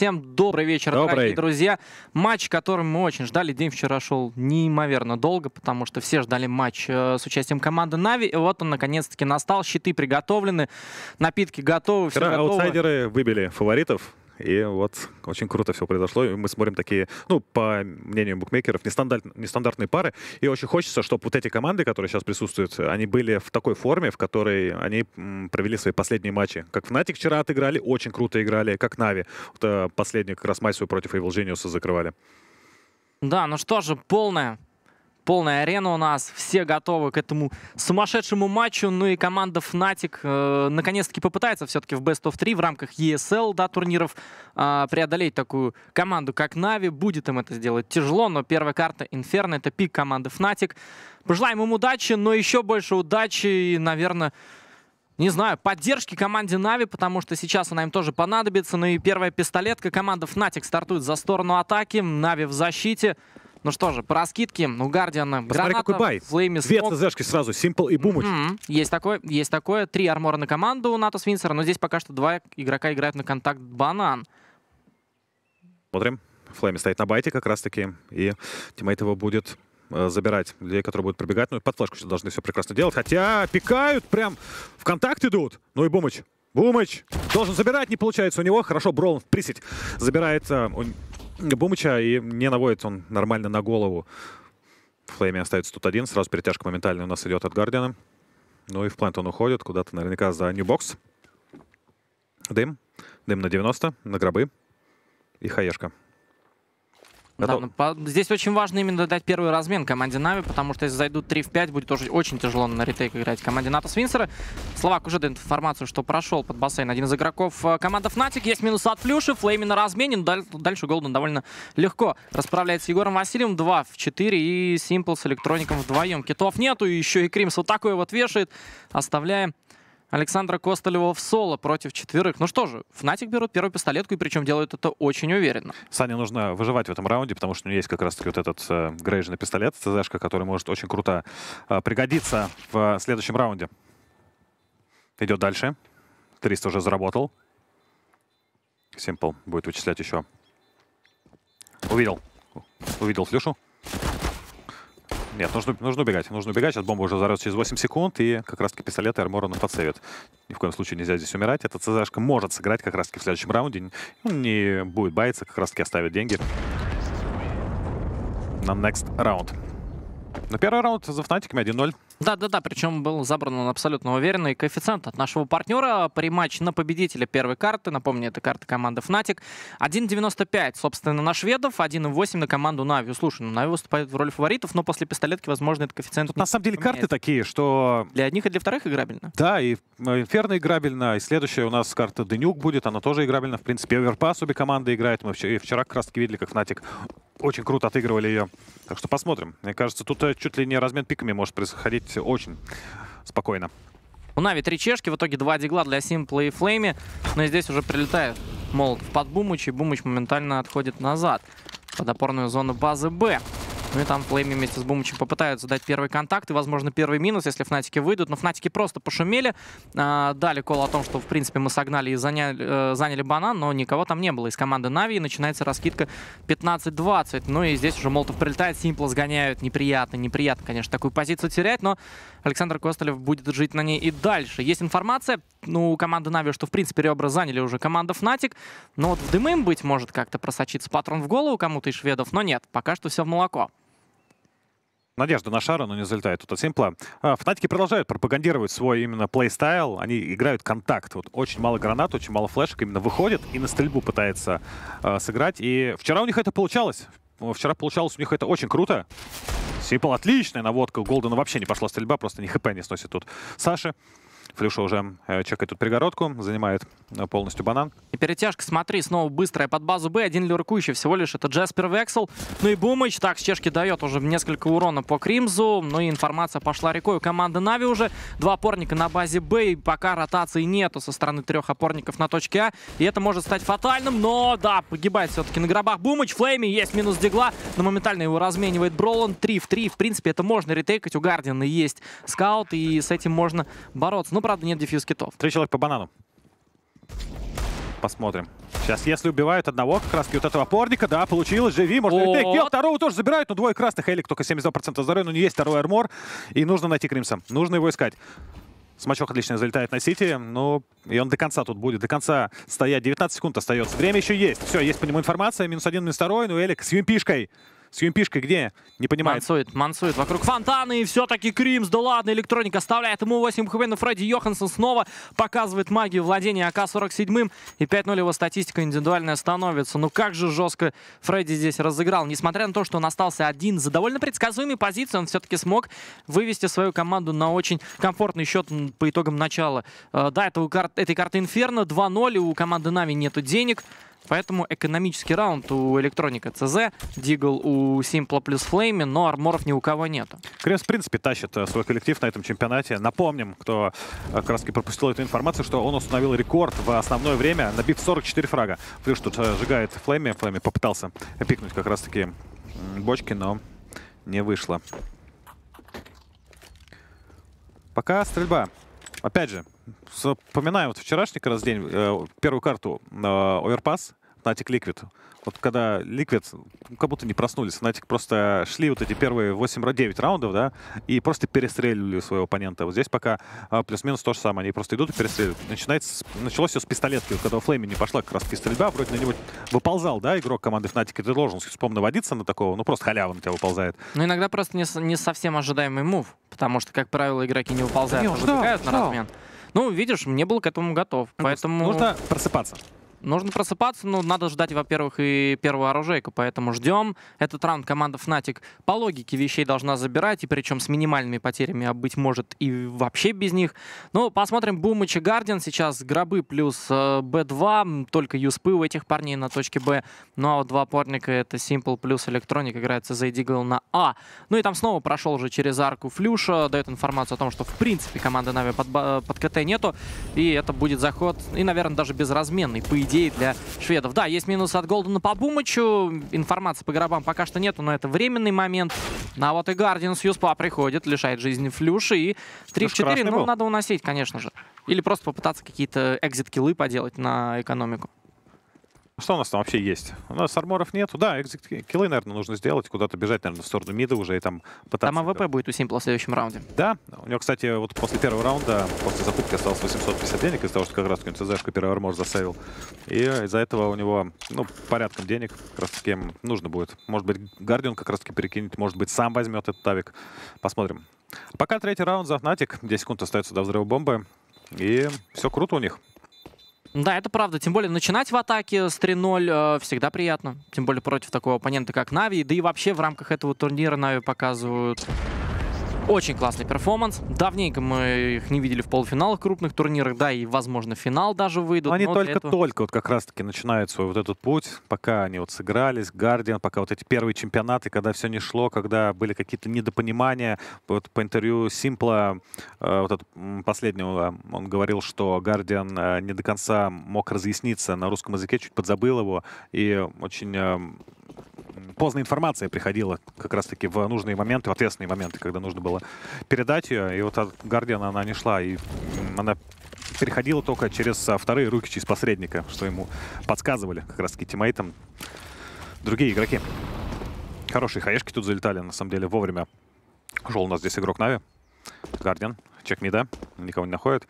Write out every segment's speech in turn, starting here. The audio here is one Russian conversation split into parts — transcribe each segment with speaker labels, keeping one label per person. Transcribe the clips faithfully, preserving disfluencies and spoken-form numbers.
Speaker 1: Всем добрый вечер,
Speaker 2: Добрый.
Speaker 1: дорогие друзья. Матч, который мы очень ждали. День вчера шел неимоверно долго, потому что все ждали матч э, с участием команды Нави. И вот он наконец-таки настал. Щиты приготовлены, напитки готовы. Все
Speaker 2: Вчера
Speaker 1: готово.
Speaker 2: аутсайдеры выбили фаворитов. И вот очень круто все произошло. И мы смотрим такие, ну, по мнению букмекеров, нестандарт, нестандартные пары. И очень хочется, чтобы вот эти команды, которые сейчас присутствуют, они были в такой форме, в которой они м, провели свои последние матчи. Как Fnatic вчера отыграли, очень круто играли, как Нави. Вот, э, последний как раз матч свой против Evil Genius закрывали.
Speaker 1: Да, ну что же, полная. Полная арена у нас, все готовы к этому сумасшедшему матчу. Ну и команда Fnatic э, наконец-таки попытается все-таки в бест оф три в рамках и эс эл, да, турниров э, преодолеть такую команду, как Нави. Будет им это сделать тяжело, но первая карта Inferno — это пик команды Fnatic. Пожелаем им удачи, но еще больше удачи и, наверное, не знаю, поддержки команде Нави, потому что сейчас она им тоже понадобится. Ну и первая пистолетка. Команда Fnatic стартует за сторону атаки, Нави в защите. Ну что же, по раскидке у Гардиана
Speaker 2: Посмотри,
Speaker 1: граната,
Speaker 2: какой бай.
Speaker 1: Флейми,
Speaker 2: Две
Speaker 1: смог.
Speaker 2: ЦЗшки сразу, Simple и Бумыч.
Speaker 1: Mm-hmm. Есть такое, есть такое. Три армора на команду у Натус Винсера, но здесь пока что два игрока играют на контакт Банан.
Speaker 2: Смотрим. Флейми стоит на байте как раз-таки, и тиммейт его будет э, забирать. Людей, которые будут пробегать. Ну и под флешку сейчас должны все прекрасно делать. Хотя пикают, прям в контакт идут. Ну и Бумыч. Бумыч должен забирать, не получается у него. Хорошо, Бролан в присить забирает э, у Бумыча и не наводит он нормально на голову. Флейми остается тут один. Сразу перетяжка моментально у нас идет от Гардиана. Ну и в плент он уходит куда-то наверняка за ньюбокс. Дым. Дым на девяносто, на гробы. И хаешка.
Speaker 1: Да, ну, по... Здесь очень важно именно дать первый размен команде Нави, потому что если зайдут три в пять, будет тоже очень тяжело на ретейк играть команде Натус Винсера. Словак уже дает информацию, что прошел под бассейн один из игроков команды Fnatic. Есть минус от Флюши, Флейми на размене. Дальше Голден довольно легко расправляется с Егором Васильевым. два в четыре и Simple с Электроником вдвоем. Китов нету, и еще и Кримс вот такой вот вешает, оставляя Александра Костолева в соло против четверых. Ну что же, Fnatic берут первую пистолетку, и причем делают это очень уверенно.
Speaker 2: Сане нужно выживать в этом раунде, потому что у него есть как раз-таки вот этот э, грейжный пистолет, ЦЗшка, который может очень круто э, пригодиться в э, следующем раунде. Идет дальше. триста уже заработал. Simple будет вычислять еще. Увидел. Увидел флюшу. Нет, нужно, нужно убегать. Нужно убегать. Сейчас бомба уже взорвется через восемь секунд. И как раз-таки пистолет и армор он подсейвит. Ни в коем случае нельзя здесь умирать. Эта ЦЗшка может сыграть как раз-таки в следующем раунде. Он не будет бояться, как раз-таки оставит деньги на next раунд. Но первый раунд за Фнатиками один ноль.
Speaker 1: Да-да-да, причем был забран он абсолютно уверенно. И коэффициент от нашего партнера при матче на победителя первой карты, напомню, это карта команды Fnatic, один девяносто пять, собственно, на шведов, один восемь на команду Нави. Слушай, ну Нави выступает в роли фаворитов, но после пистолетки, возможно, этот коэффициент
Speaker 2: Тут, на самом деле карты такие, что...
Speaker 1: Для одних и для вторых играбельно.
Speaker 2: Да, и Инферно играбельно, и следующая у нас карта Денюк будет, она тоже играбельна. В принципе, Оверпас обе команды играют. Мы вчера, вчера как раз-таки видели, как Fnatic очень круто отыгрывали ее. Так что посмотрим. Мне кажется, тут чуть ли не размен пиками может происходить очень спокойно.
Speaker 1: У Нави три чешки, в итоге два дигла для Simple и Флейми. Но и здесь уже прилетает молот под Бумыч, и Бумыч моментально отходит назад под опорную зону базы Б. Ну и там Флейми вместе с Бумычем попытаются дать первый контакт и, возможно, первый минус, если Фнатики выйдут. Но Фнатики просто пошумели, э, дали кол о том, что, в принципе, мы согнали и заняли, э, заняли банан, но никого там не было из команды Нави. И начинается раскидка пятнадцать двадцать. Ну и здесь уже Молотов прилетает, Симпла сгоняют. Неприятно, неприятно, конечно, такую позицию терять, но Александр Костолев будет жить на ней и дальше. Есть информация, ну, у команды Нави, что, в принципе, ребра заняли уже команда Fnatic. Но вот в дымым, быть может, как-то просочиться патрон в голову кому-то из шведов, но нет, пока что все в молоко.
Speaker 2: Надежда на шара, но не залетает тут от Симпла. Фнатики продолжают пропагандировать свой именно плейстайл. Они играют контакт. Вот очень мало гранат, очень мало флешек. Именно выходит и на стрельбу пытается э, сыграть. И вчера у них это получалось. Вчера получалось у них это очень круто. Симпл отличная наводка. У Голдена вообще не пошла стрельба, просто ни хп не сносит тут Саши. Флюша уже э, чекает тут перегородку, занимает э, полностью банан.
Speaker 1: И перетяжка, смотри, снова быстрая под базу Б. Один лиркующий всего лишь, это Джаспер Вексел. Ну и Бумыч, так, с чешки дает уже несколько урона по Кримзу. Ну и информация пошла рекой у команды Нави уже. Два опорника на базе Б, и пока ротации нету со стороны трех опорников на точке А. И это может стать фатальным, но да, погибает все-таки на гробах Бумыч. Флейми, есть минус дигла, но моментально его разменивает Бролан. три в три, в принципе, это можно ретейкать. У Гардиана есть скаут, и с этим можно бороться. Ну, правда, нет дефьюз китов.
Speaker 2: Три человека по банану. Посмотрим. Сейчас, если убивают одного, как раз вот этого опорника, да, получилось, живи, можно ретейк делать, второго тоже забирают, но двое красных, Элик только семьдесят два процента здоровья, но не есть второй армор, и нужно найти Кримса, нужно его искать. Смачок отлично залетает на Сити, но и он до конца тут будет, до конца стоять, девятнадцать секунд остается, время еще есть, все, есть по нему информация, минус один, минус второй, ну Элик с юмпишкой. С юмпишкой где? Не понимает.
Speaker 1: Мансует, мансует вокруг фонтана, и все-таки Кримс, да ладно, Электроник оставляет ему восемь хп, но Фредди Йоханссон снова показывает магию владения А К сорок семь, и пять ноль его статистика индивидуальная становится. Ну как же жестко Фредди здесь разыграл. Несмотря на то, что он остался один за довольно предсказуемой позицией, он все-таки смог вывести свою команду на очень комфортный счет по итогам начала. Да, это у кар этой карты Инферно два ноль, у команды Нави нету денег. Поэтому экономический раунд у Электроника ЦЗ, Дигл у Симпла плюс Флейми, но арморов ни у кого нету.
Speaker 2: Кримс, в принципе, тащит свой коллектив на этом чемпионате. Напомним, кто как раз таки пропустил эту информацию, что он установил рекорд в основное время, набив сорок четыре фрага. Плюс тут сжигает Флейми. Флейми попытался пикнуть как раз таки бочки, но не вышло. Пока стрельба. Опять же, вспоминаю вот вчерашний как раз день, э, первую карту э, Overpass, Fnatic Liquid. Вот когда Liquid как будто не проснулись, Fnatic просто шли вот эти первые восемь-девять раундов, да, и просто перестреливали своего оппонента. Вот здесь пока э, плюс-минус то же самое, они просто идут и перестреливают. Начинается, началось все с пистолетки, вот когда у Флейми не пошла как раз таки стрельба, вроде на него выползал, да, игрок команды Fnatic, и ты должен, вспомнить, наводиться на такого, ну просто халява на тебя выползает.
Speaker 1: Ну иногда просто не, не совсем ожидаемый мув, потому что, как правило, игроки не выползают, а выбегают на размен. Ну, видишь, не был к этому готов, поэтому...
Speaker 2: Нужно просыпаться.
Speaker 1: Нужно просыпаться, но надо ждать, во-первых, и первую оружейку, поэтому ждем. Этот раунд команда Fnatic по логике вещей должна забирать, и причем с минимальными потерями, а быть может и вообще без них. Ну, посмотрим, Бумыч и Гардиан сейчас гробы плюс э, Б два, только юспы у этих парней на точке Б. Ну, а вот два опорника, это Simple плюс Electronic, играет си зет Deagle на А. Ну и там снова прошел уже через арку Флюша, дает информацию о том, что в принципе команды Нави под, под КТ нету, и это будет заход, и, наверное, даже безразменный, по идее, для шведов. Да, есть минус от Голдена по Бумычу. Информации по гробам пока что нету, но это временный момент. А вот и Гардиан с Юспа приходит, лишает жизни Флюши. И три в четыре, ну, надо уносить, конечно же. Или просто попытаться какие-то экзит-киллы поделать на экономику.
Speaker 2: Что у нас там вообще есть? У нас арморов нету. Да, экзит-киллы, наверное, нужно сделать. Куда-то бежать, наверное, в сторону мида уже и там пытаться.
Speaker 1: Там АВП будет у Симпла в следующем раунде.
Speaker 2: Да. У него, кстати, вот после первого раунда, после закупки осталось восемьсот пятьдесят денег из-за того, что как раз таки ЦЗшку первый армор засейвил. И из-за этого у него, ну, порядком денег как раз таки нужно будет. Может быть, Гардиан как раз таки перекинет, может быть, сам возьмет этот тавик. Посмотрим. Пока третий раунд за Fnatic. десять секунд остается до взрыва бомбы. И все круто у них.
Speaker 1: Да, это правда. Тем более начинать в атаке с три ноль э, всегда приятно. Тем более против такого оппонента, как Нави. Да и вообще в рамках этого турнира Нави показывают очень классный перформанс. Давненько мы их не видели в полуфиналах крупных турнирах. Да, и, возможно, финал даже выйдут.
Speaker 2: Они только-только
Speaker 1: этого...
Speaker 2: вот как раз-таки начинают свой вот этот путь. Пока они вот сыгрались, Гардиан, пока вот эти первые чемпионаты, когда все не шло, когда были какие-то недопонимания. Вот по интервью Симпла, э, вот это, последнего, он говорил, что Гардиан э, не до конца мог разъясниться на русском языке, чуть подзабыл его. И очень... Э, поздно информация приходила как раз-таки в нужные моменты, в ответственные моменты, когда нужно было передать ее. И вот от Гардиана она не шла. И она переходила только через вторые руки, через посредника, что ему подсказывали как раз-таки тиммейтам другие игроки. Хорошие хаешки тут залетали, на самом деле, вовремя. Ушел у нас здесь игрок Нави. Гардиан. Чек мида. Никого не находит.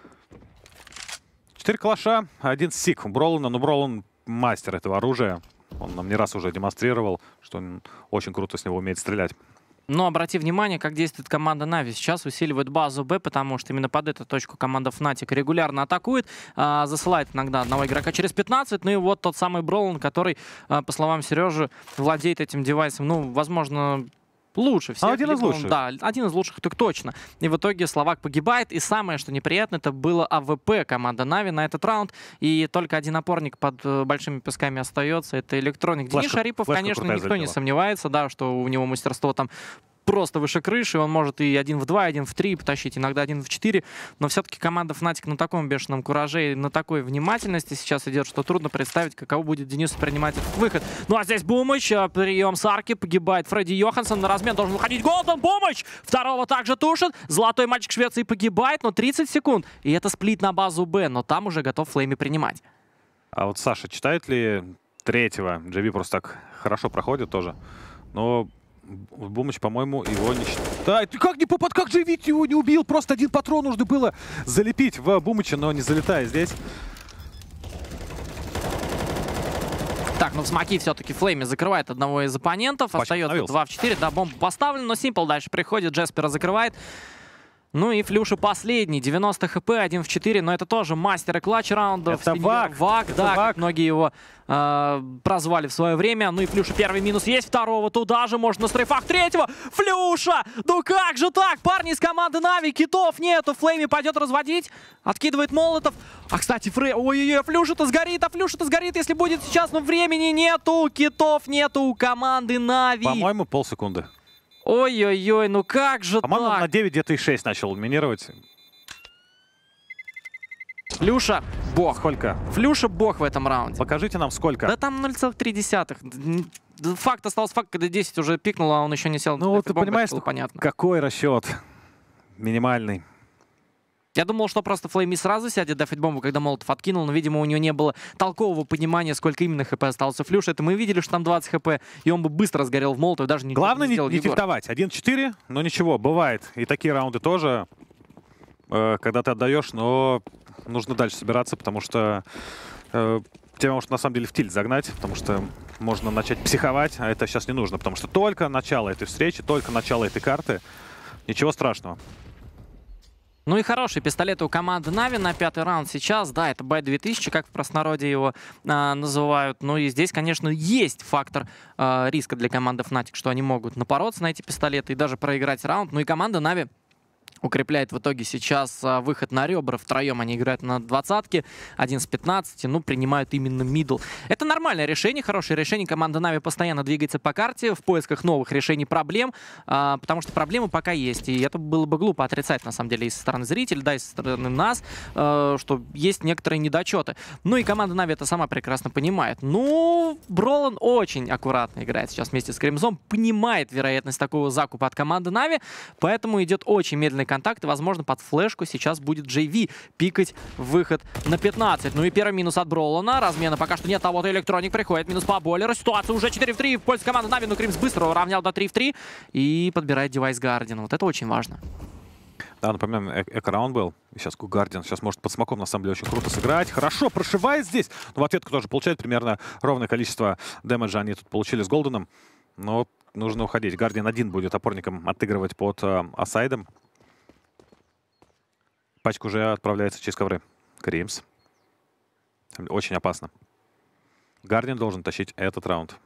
Speaker 2: Четыре калаша, один сик у Бролана. Но Бролан мастер этого оружия. Он нам не раз уже демонстрировал, что он очень круто с него умеет стрелять.
Speaker 1: Но обрати внимание, как действует команда Нави. Сейчас усиливает базу Б, потому что именно под эту точку команда Fnatic регулярно атакует. А, засылает иногда одного игрока через пятнадцать. Ну и вот тот самый Бролан, который, а, по словам Сережи, владеет этим девайсом. Ну, возможно... лучше всех.
Speaker 2: А один из лучших.
Speaker 1: Он, да, один из лучших, так точно. И в итоге Словак погибает. И самое, что неприятно, это было АВП команда Нави на этот раунд. И только один опорник под э, большими песками остается. Это Электроник. Денис Шарипов, конечно, никто залетела. Не сомневается, да, что у него мастерство там просто выше крыши, он может и один в два, один в три потащить, иногда один в четыре, но все-таки команда Fnatic на таком бешеном кураже и на такой внимательности сейчас идет, что трудно представить, каково будет Денису принимать этот выход. Ну а здесь Бумыч, прием с арки, погибает Фредди Йоханссон, на размен должен выходить Голден, Бумыч! Второго также тушит, золотой мальчик Швеции погибает, но тридцать секунд, и это сплит на базу Б, но там уже готов Флейми принимать.
Speaker 2: А вот Саша читает ли третьего? джей ви просто так хорошо проходит тоже. Но Бумыч, по-моему, его не считает. Да, ты как не попад, как джей ви его не убил? Просто один патрон нужно было залепить в Бумыча, но не залетая здесь.
Speaker 1: Так, ну в смоки все-таки Флейми закрывает одного из оппонентов.
Speaker 2: Пачка
Speaker 1: Остается
Speaker 2: остановился.
Speaker 1: два в четыре. Да, бомба поставлена, но Симпл дальше приходит. Джеспера закрывает. Ну и Флюша последний. девяносто хп, один в четыре. Но это тоже мастер и клатч раундов.
Speaker 2: Это Ваг.
Speaker 1: Ваг,
Speaker 2: Это
Speaker 1: да,
Speaker 2: Ваг.
Speaker 1: как многие его э, прозвали в свое время. Ну и Флюша первый минус есть. Второго туда же можно на стрейфах третьего. Флюша! Ну как же так? Парни из команды Нави, китов нету. Флейми пойдет разводить. Откидывает молотов. А, кстати, Фрей... Ой-ой-ой, Флюша-то сгорит, а Флюша-то сгорит, если будет сейчас. Но времени нету. Китов нету у команды Нави.
Speaker 2: По-моему, полсекунды.
Speaker 1: Ой-ой-ой, ну как же
Speaker 2: По-моему,
Speaker 1: так?
Speaker 2: на девять где-то и шесть начал минировать.
Speaker 1: Флюша бог.
Speaker 2: Сколько?
Speaker 1: Флюша бог в этом раунде.
Speaker 2: Покажите нам, сколько.
Speaker 1: Да там ноль целых три десятых. Факт остался факт, когда десять уже пикнул, а он еще не сел.
Speaker 2: Ну вот ты
Speaker 1: Бомба,
Speaker 2: понимаешь,
Speaker 1: было понятно.
Speaker 2: какой расчет минимальный.
Speaker 1: Я думал, что просто Флейми сразу сядет дефить бомбу, когда Молотов откинул, но, видимо, у него не было толкового понимания, сколько именно хп остался Флюш. Это мы видели, что там двадцать хп, и он бы быстро сгорел в Молотов, даже не
Speaker 2: Главное не,
Speaker 1: сделал
Speaker 2: не
Speaker 1: Егор.
Speaker 2: тильтовать. один четыре, но ничего, бывает. И такие раунды тоже, э, когда ты отдаешь, но нужно дальше собираться, потому что э, тебя может на самом деле в тильт загнать, потому что можно начать психовать, а это сейчас не нужно, потому что только начало этой встречи, только начало этой карты, ничего страшного.
Speaker 1: Ну и хорошие пистолеты у команды Нави на пятый раунд сейчас. Да, это бай две тысячи, как в простонародье его а, называют. Ну и здесь, конечно, есть фактор а, риска для команды Fnatic, что они могут напороться на эти пистолеты и даже проиграть раунд. Ну и команда Нави укрепляет в итоге сейчас а, выход на ребра. Втроем они играют на двадцатке, один с пятнадцати, ну, принимают именно мидл. Это нормальное решение, хорошее решение. Команда Нави постоянно двигается по карте в поисках новых решений проблем, а, потому что проблемы пока есть. И это было бы глупо отрицать, на самом деле, и со стороны зрителей, да, и со стороны нас, а, что есть некоторые недочеты. Ну и команда Нави это сама прекрасно понимает. Ну, Бролан очень аккуратно играет сейчас вместе с Кремзом, понимает вероятность такого закупа от команды Нави, поэтому идет очень медленный контакт, и, возможно, под флешку сейчас будет джей ви пикать выход на пятнадцать. Ну и первый минус от Бролана. Размена пока что нет, а вот и Электроник приходит. Минус по бойлеру. Ситуация уже четыре в три в пользу команды Нави, но Кримс быстро уравнял до три в три и подбирает девайс Гардиан. Вот это очень важно.
Speaker 2: Да, напоминаем, э эко-раунд был. И сейчас Гардиан сейчас может под смоком, на самом деле, очень круто сыграть. Хорошо, прошивает здесь. Но в ответку тоже получает примерно ровное количество дэмэджа они тут получили с Голденом. Но нужно уходить. Гардиан один будет опорником отыгрывать под э, асайдом. Пачка уже отправляется через ковры. Кримс. Очень опасно. Гардиан должен тащить этот раунд.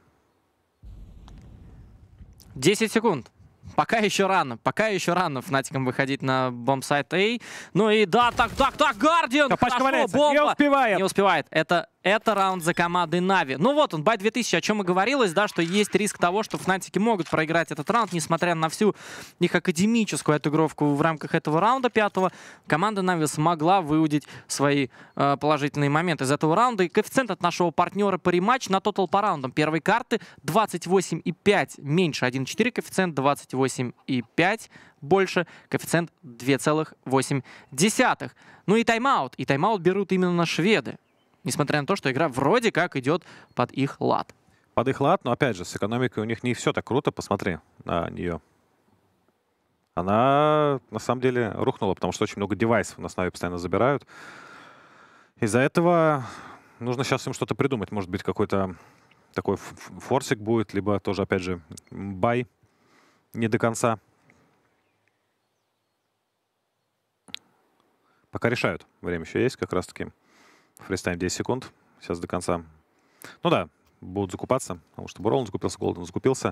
Speaker 1: десять секунд. Пока еще рано, пока еще рано Фнатикам выходить на бомбсайт А. Ну и да, так, так, так, Гардиан!
Speaker 2: А пачка
Speaker 1: Хорошо,
Speaker 2: валяется,
Speaker 1: бомба!
Speaker 2: не успевает.
Speaker 1: Не успевает. Это, это раунд за командой Нави. Ну вот он, бай две тысячи, о чем и говорилось, да, что есть риск того, что Фнатики могут проиграть этот раунд, несмотря на всю их академическую отыгровку в рамках этого раунда пятого. Команда Нави смогла выудить свои э, положительные моменты из этого раунда. И коэффициент от нашего партнера по рематч на тотал по раундам первой карты двадцать восемь и пять меньше один четыре, коэффициент двадцать восемь и пять больше, коэффициент два целых восемь десятых. Ну и тайм-аут. И тайм-аут берут именно шведы. Несмотря на то, что игра вроде как идет под их лад.
Speaker 2: Под их лад, но опять же, с экономикой у них не все так круто. Посмотри на нее. Она на самом деле рухнула, потому что очень много девайсов на основе постоянно забирают. Из-за этого нужно сейчас им что-то придумать. Может быть, какой-то такой форсик будет, либо тоже, опять же, бай не до конца. Пока решают. Время еще есть как раз-таки. Фристайм десять секунд. Сейчас до конца. Ну да, будут закупаться. Потому что Бролан закупился, Голден закупился.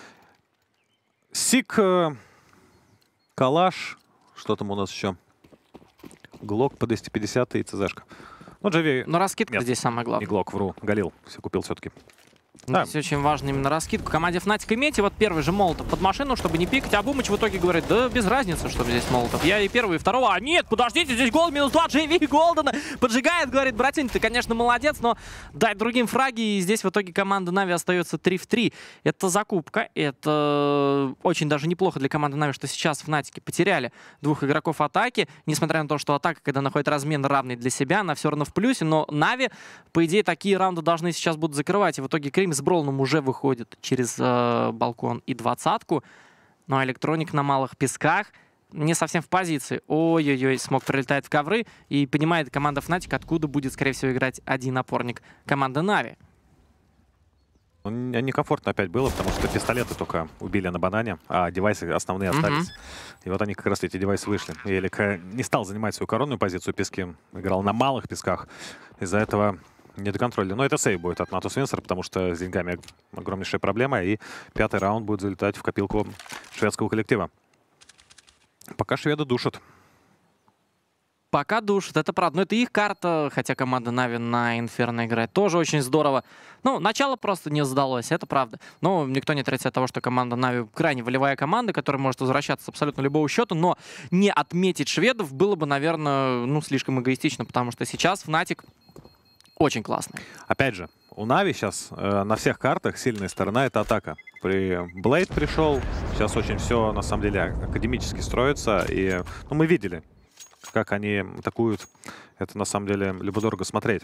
Speaker 2: Сик, Калаш. Что там у нас еще? Глок по двести пятьдесят и ЦЗшка. Ну, джей ви...
Speaker 1: Но раскидка
Speaker 2: Нет,
Speaker 1: здесь самое главное.
Speaker 2: не Глок, вру. Галил все купил все-таки. Да.
Speaker 1: Здесь очень важно именно раскидку. Команде Fnatic имейте вот первый же молотов под машину, чтобы не пикать. А Бумыч в итоге говорит, да без разницы, что здесь молотов. Я и первый, и второго. А нет, подождите, здесь гол минус два. Джей Ви Голдена поджигает, говорит, братень, ты, конечно, молодец, но дай другим фраги. И здесь в итоге команда Нави остается три в три. Это закупка. Это очень даже неплохо для команды Нави, что сейчас Fnatic потеряли двух игроков атаки. Несмотря на то, что атака, когда находит размен равный для себя, она все равно в плюсе. Но Нави, по идее, такие раунды должны сейчас будут закрывать. И в итоге Крим с Бролном уже выходит через э, балкон и двадцатку. Ну а Электроник на малых песках не совсем в позиции. Ой-ой-ой, смог прилетает в ковры. И понимает команда Fnatic, откуда будет, скорее всего, играть один опорник команды Нави.
Speaker 2: Некомфортно опять было, потому что пистолеты только убили на банане, а девайсы основные остались. Mm-hmm. И вот они как раз эти девайсы вышли. И Элик не стал занимать свою коронную позицию пески, играл на малых песках. Из-за этого не до контроля. Но это сейв будет от Natus Windsor, потому что с деньгами огромнейшая проблема. И пятый раунд будет залетать в копилку шведского коллектива. Пока шведы душат.
Speaker 1: Пока душат, это правда. Но это их карта, хотя команда Нави на Инферно играет тоже очень здорово. Ну, начало просто не сдалось, это правда. Но никто не отрицает того, что команда Нави крайне волевая команда, которая может возвращаться с абсолютно любого счета, но не отметить шведов было бы, наверное, ну, слишком эгоистично, потому что сейчас Fnatic очень классный.
Speaker 2: Опять же, у Нави сейчас э, на всех картах сильная сторона — это атака. При Блейд пришел, сейчас очень все на самом деле академически строится, и ну, мы видели, как они атакуют. Это на самом деле любо-дорого смотреть.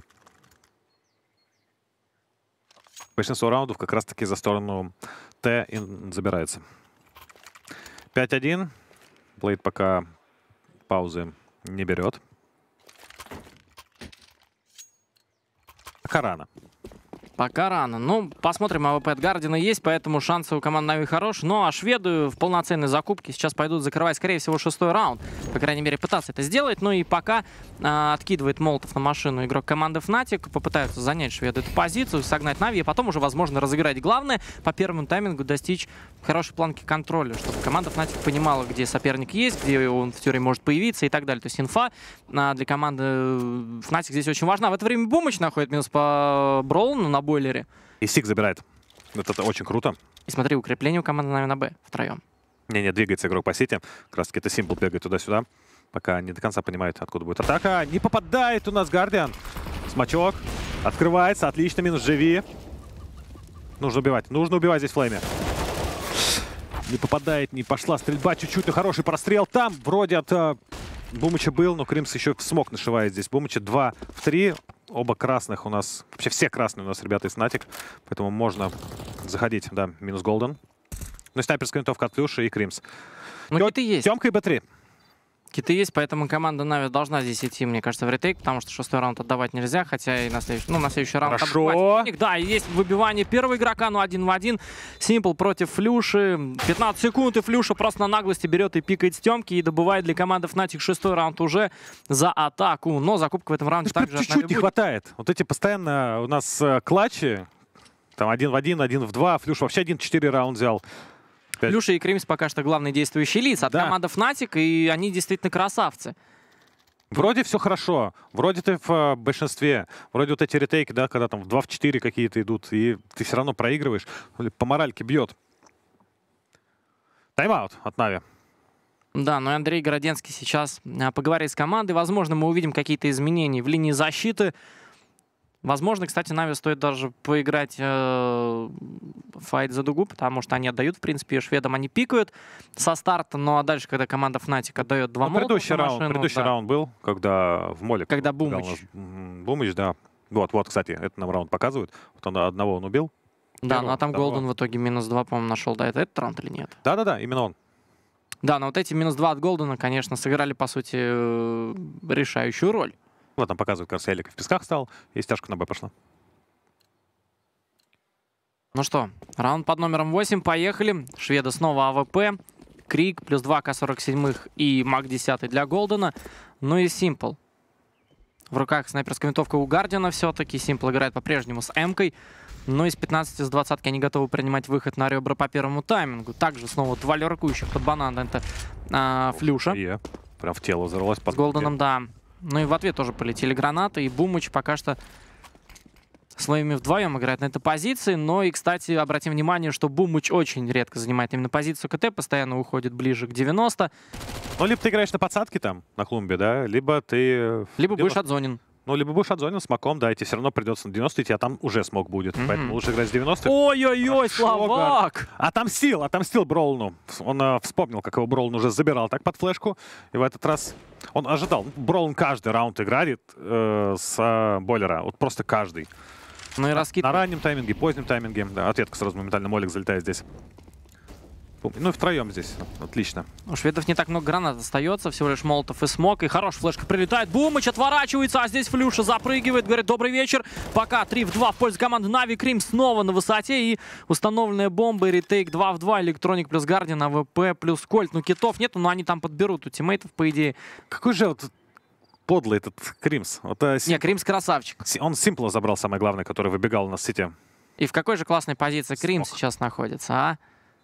Speaker 2: Большинство раундов как раз-таки за сторону Т забирается. пять один. Блейд пока паузы не берет. Пока рано.
Speaker 1: Пока рано. Ну, посмотрим, АВП от Гардина есть, поэтому шансы у команды Нави хорошие. Ну, а шведы в полноценной закупке сейчас пойдут закрывать, скорее всего, шестой раунд. По крайней мере, пытаться это сделать. Ну и пока а, откидывает молотов на машину игрок команды Fnatic. Попытаются занять шведы эту позицию, согнать Нави, и потом уже, возможно, разыграть. Главное, по первому таймингу достичь хорошей планки контроля, чтобы команда Fnatic понимала, где соперник есть, где он в теории может появиться и так далее. То есть инфа а, для команды Fnatic здесь очень важна. В это время Бумыч находит минус по Бролну на бойлере.
Speaker 2: И Сик забирает. Это очень круто.
Speaker 1: И смотри, укрепление у команды Нави на Б втроем. Не-не,
Speaker 2: двигается игрок по сити. Как раз таки это Симпл бегает туда-сюда. Пока не до конца понимает, откуда будет атака. Не попадает у нас Гардиан. Смачок. Открывается. Отлично. Минус Джей Ви. Нужно убивать. Нужно убивать здесь Флейме. Не попадает, не пошла стрельба. Чуть-чуть, но хороший прострел. Там вроде от uh, Бумыча был, но Кримс еще смог нашивает здесь. Бумыча два в три. Оба красных у нас. Вообще все красные у нас ребята из Fnatic. Поэтому можно заходить. Да, минус Голден. Ну и снайперская винтовка от Флюша и Кримс.
Speaker 1: Ну, киты есть.
Speaker 2: Тёмка и Бэ три.
Speaker 1: Киты есть, поэтому команда Нави должна здесь идти, мне кажется, в ретейк, потому что шестой раунд отдавать нельзя, хотя и на следующий, ну, на следующий раунд
Speaker 2: Хорошо.
Speaker 1: отдавать. Да, есть выбивание первого игрока, но один в один. Симпл против Флюши. пятнадцать секунд, и Флюша просто на наглости берет и пикает с Тёмки и добывает для команды Fnatic шестой раунд уже за атаку. Но закупка в этом раунде
Speaker 2: ну,
Speaker 1: также
Speaker 2: чуть-чуть не хватает. Вот эти постоянно у нас э, клатчи. Там один в один, один в два. Флюша вообще один в четыре раунд взял.
Speaker 1: Флюша и Кримс пока что главные действующие лица от
Speaker 2: да.
Speaker 1: команды Fnatic, и они действительно красавцы.
Speaker 2: Вроде все хорошо, вроде ты в uh, большинстве, вроде вот эти ретейки, да, когда там в два в четыре какие-то идут, и ты все равно проигрываешь, по моральке бьет. Тайм-аут от Нави.
Speaker 1: Да, но Андрей Городенский сейчас а, поговорит с командой. Возможно, мы увидим какие-то изменения в линии защиты. Возможно, кстати, Нави стоит даже поиграть э, файт за дугу, потому что они отдают, в принципе, шведам они пикают со старта, ну а дальше, когда команда Fnatic отдает два
Speaker 2: ну, предыдущий раунд,
Speaker 1: машину,
Speaker 2: предыдущий
Speaker 1: да.
Speaker 2: раунд был, когда в моле.
Speaker 1: Когда Бумыч.
Speaker 2: Бумыч, да. Вот, вот, кстати, это нам раунд показывает. Вот он, одного он убил.
Speaker 1: Да,
Speaker 2: Первого,
Speaker 1: ну а там
Speaker 2: второго.
Speaker 1: Голден в итоге минус два, по-моему, нашел. Да, это этот раунд или нет?
Speaker 2: Да-да-да, именно он.
Speaker 1: Да, но вот эти минус два от Голдена, конечно, сыграли, по сути, решающую роль.
Speaker 2: Вот там показывает, кажется, Элик в песках стал, и стяжка на Б пошла.
Speaker 1: Ну что, раунд под номером восемь, поехали. Шведы снова АВП. Крик, плюс два К сорок семь и Мак десять для Голдена. Ну и Симпл. В руках снайперская винтовка у Гардиана все-таки. Симпл играет по-прежнему с М-кой. Но из пятнадцати с двадцатки они готовы принимать выход на ребра по первому таймингу. Также снова два лurкующих под банан. Это а, Флюша.
Speaker 2: Yeah. Прям в тело взорвалась.
Speaker 1: С Голденом, да. Ну и в ответ тоже полетели гранаты. И Бумыч пока что Слоями вдвоем играет на этой позиции. Но и, кстати, обратим внимание, что Бумыч очень редко занимает именно позицию КТ, постоянно уходит ближе к девяноста.
Speaker 2: Ну, либо ты играешь на подсадке там, на клумбе, да, либо ты...
Speaker 1: Либо будешь отзонен.
Speaker 2: Ну, либо будешь отзонен с маком, да, и тебе все равно придется на девяносто идти, а там уже смог будет. Mm-hmm. Поэтому лучше играть с девяносто.
Speaker 1: Ой-ой-ой, Словак!
Speaker 2: Отомстил, отомстил Бролну. Он э, вспомнил, как его Бролн уже забирал так под флешку. И в этот раз он ожидал. Бролн каждый раунд играет э, с э, бойлера. Вот просто каждый.
Speaker 1: Ну и раскид...
Speaker 2: На раннем тайминге, позднем тайминге. Да, ответка сразу моментально. Молик залетает здесь. Ну и втроем здесь. Отлично.
Speaker 1: У шведов не так много гранат остается. Всего лишь молотов и смог. И хорошая флешка прилетает. Бумыч отворачивается, а здесь Флюша запрыгивает. Говорит, добрый вечер. Пока три в два в пользу команды Нави. Крим снова на высоте. И установленная бомба. И ретейк два в два. Электроник плюс Гардиан. АВП плюс Кольт. Ну китов нету, но они там подберут у тиммейтов, по идее.
Speaker 2: Какой же вот подлый этот Кримс. Вот, а,
Speaker 1: Не, Кримс красавчик.
Speaker 2: Он Симпла забрал, самое главное, который выбегал на сити.
Speaker 1: И в какой же классной позиции Крим сейчас находится, а?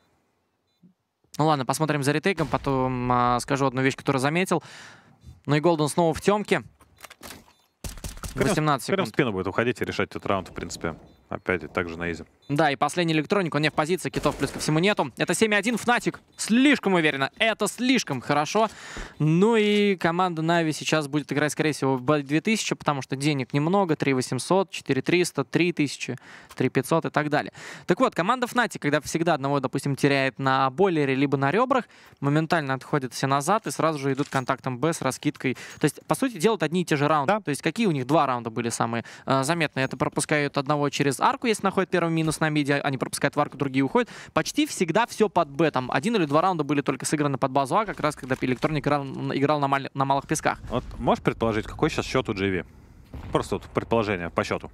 Speaker 1: Ну ладно, посмотрим за ретейком, потом а, скажу одну вещь, которую заметил. Ну и Голден снова в темке. восемнадцать секунд.
Speaker 2: Прям в спину будет уходить и решать этот раунд, в принципе. Опять так же на изи.
Speaker 1: Да, и последний электроник, он не в позиции, китов плюс ко всему нету. Это семь один, Фнатик. Слишком уверенно. Это слишком хорошо. Ну и команда Нави сейчас будет играть, скорее всего, в две тысячи, потому что денег немного. три восемьсот, четыре триста, три тысячи, три пятьсот и так далее. Так вот, команда Фнатик, когда всегда одного, допустим, теряет на бойлере либо на ребрах, моментально отходят все назад и сразу же идут контактом Б с раскидкой. То есть, по сути, делают одни и те же раунды. Да? То есть, какие у них два раунда были самые э, заметные? Это пропускают одного через арку, если находят первый минус на миде, они пропускают в арку, другие уходят. Почти всегда все под Б. Там один или два раунда были только сыграны под базу А, как раз когда Электроник играл, играл на, мал, на малых песках.
Speaker 2: Вот можешь предположить, какой сейчас счет у джей ви? Просто вот предположение по счету.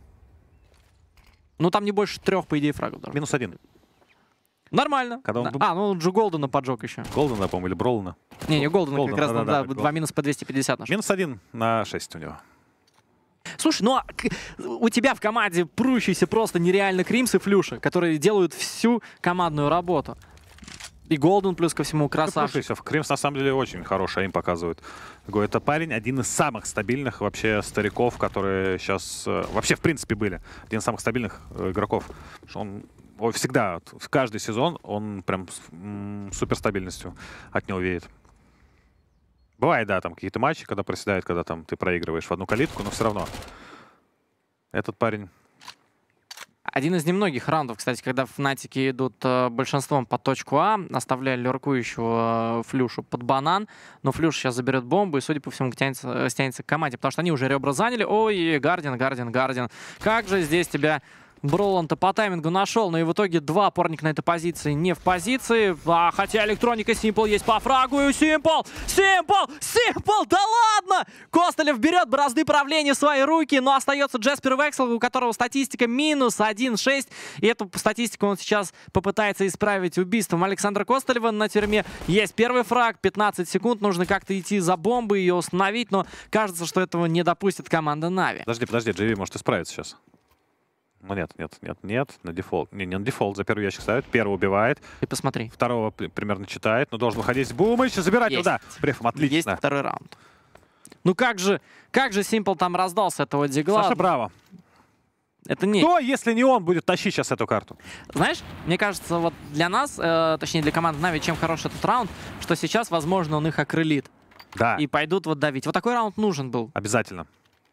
Speaker 1: Ну там не больше трех, по идее, фрагов даже.
Speaker 2: Минус один.
Speaker 1: Нормально.
Speaker 2: Когда он...
Speaker 1: А, ну Джо Голдена поджег еще.
Speaker 2: Голдена, по-моему, или Бролана.
Speaker 1: Не, не Голдена,
Speaker 2: Голден,
Speaker 1: как раз
Speaker 2: да,
Speaker 1: да,
Speaker 2: да,
Speaker 1: да,
Speaker 2: да,
Speaker 1: два минус по двести пятьдесят нашел.
Speaker 2: Минус один на шесть у него.
Speaker 1: Слушай, ну а у тебя в команде прущийся просто нереально Кримс и Флюша, которые делают всю командную работу. И Голден плюс ко всему красавчик.
Speaker 2: Ну, Кримс на самом деле очень хороший им показывает. Это парень, один из самых стабильных вообще стариков, которые сейчас вообще в принципе были. Один из самых стабильных игроков. Он всегда, в каждый сезон он прям с суперстабильностью от него веет. Бывает, да, там какие-то матчи, когда проседает, когда там ты проигрываешь в одну калитку, но все равно. Этот парень...
Speaker 1: Один из немногих раундов, кстати, когда Фнатики идут э, большинством под точку А, оставляя лurкующего э, Флюшу под банан, но Флюш сейчас заберет бомбу и, судя по всему, тянется, стянется к команде, потому что они уже ребра заняли. Ой, Гардиан, Гардиан, Гардиан. Как же здесь тебя... Бролан-то по таймингу нашел, но и в итоге два опорника на этой позиции не в позиции. А, хотя электроника Симпл есть по фрагу. И Симпл! Симпл! Симпл! Да ладно! Костылев берет бразды правления в свои руки, но остается Джеспер Вексел, у которого статистика минус один шесть. И эту статистику он сейчас попытается исправить убийством Александра Костылева на тюрьме. Есть первый фраг, пятнадцать секунд. Нужно как-то идти за бомбой, ее установить, но кажется, что этого не допустит команда Нави.
Speaker 2: Подожди, подожди, джей ви может исправиться сейчас. Ну нет, нет, нет, нет, на дефолт. Не, не на дефолт, за первый ящик ставит. Первый убивает.
Speaker 1: И посмотри.
Speaker 2: Второго примерно читает, но должен выходить с Бумыч, забирать его, да. Брефом, отлично.
Speaker 1: Есть второй раунд. Ну как же, как же Симпл там раздался этого дигла.
Speaker 2: Саша, браво.
Speaker 1: Это не...
Speaker 2: Кто, если не он, будет тащить сейчас эту карту?
Speaker 1: Знаешь, мне кажется, вот для нас, э, точнее для команды Нави, чем хорош этот раунд, что сейчас, возможно, он их окрылит.
Speaker 2: Да.
Speaker 1: И пойдут вот давить. Вот такой раунд нужен был.
Speaker 2: Обязательно.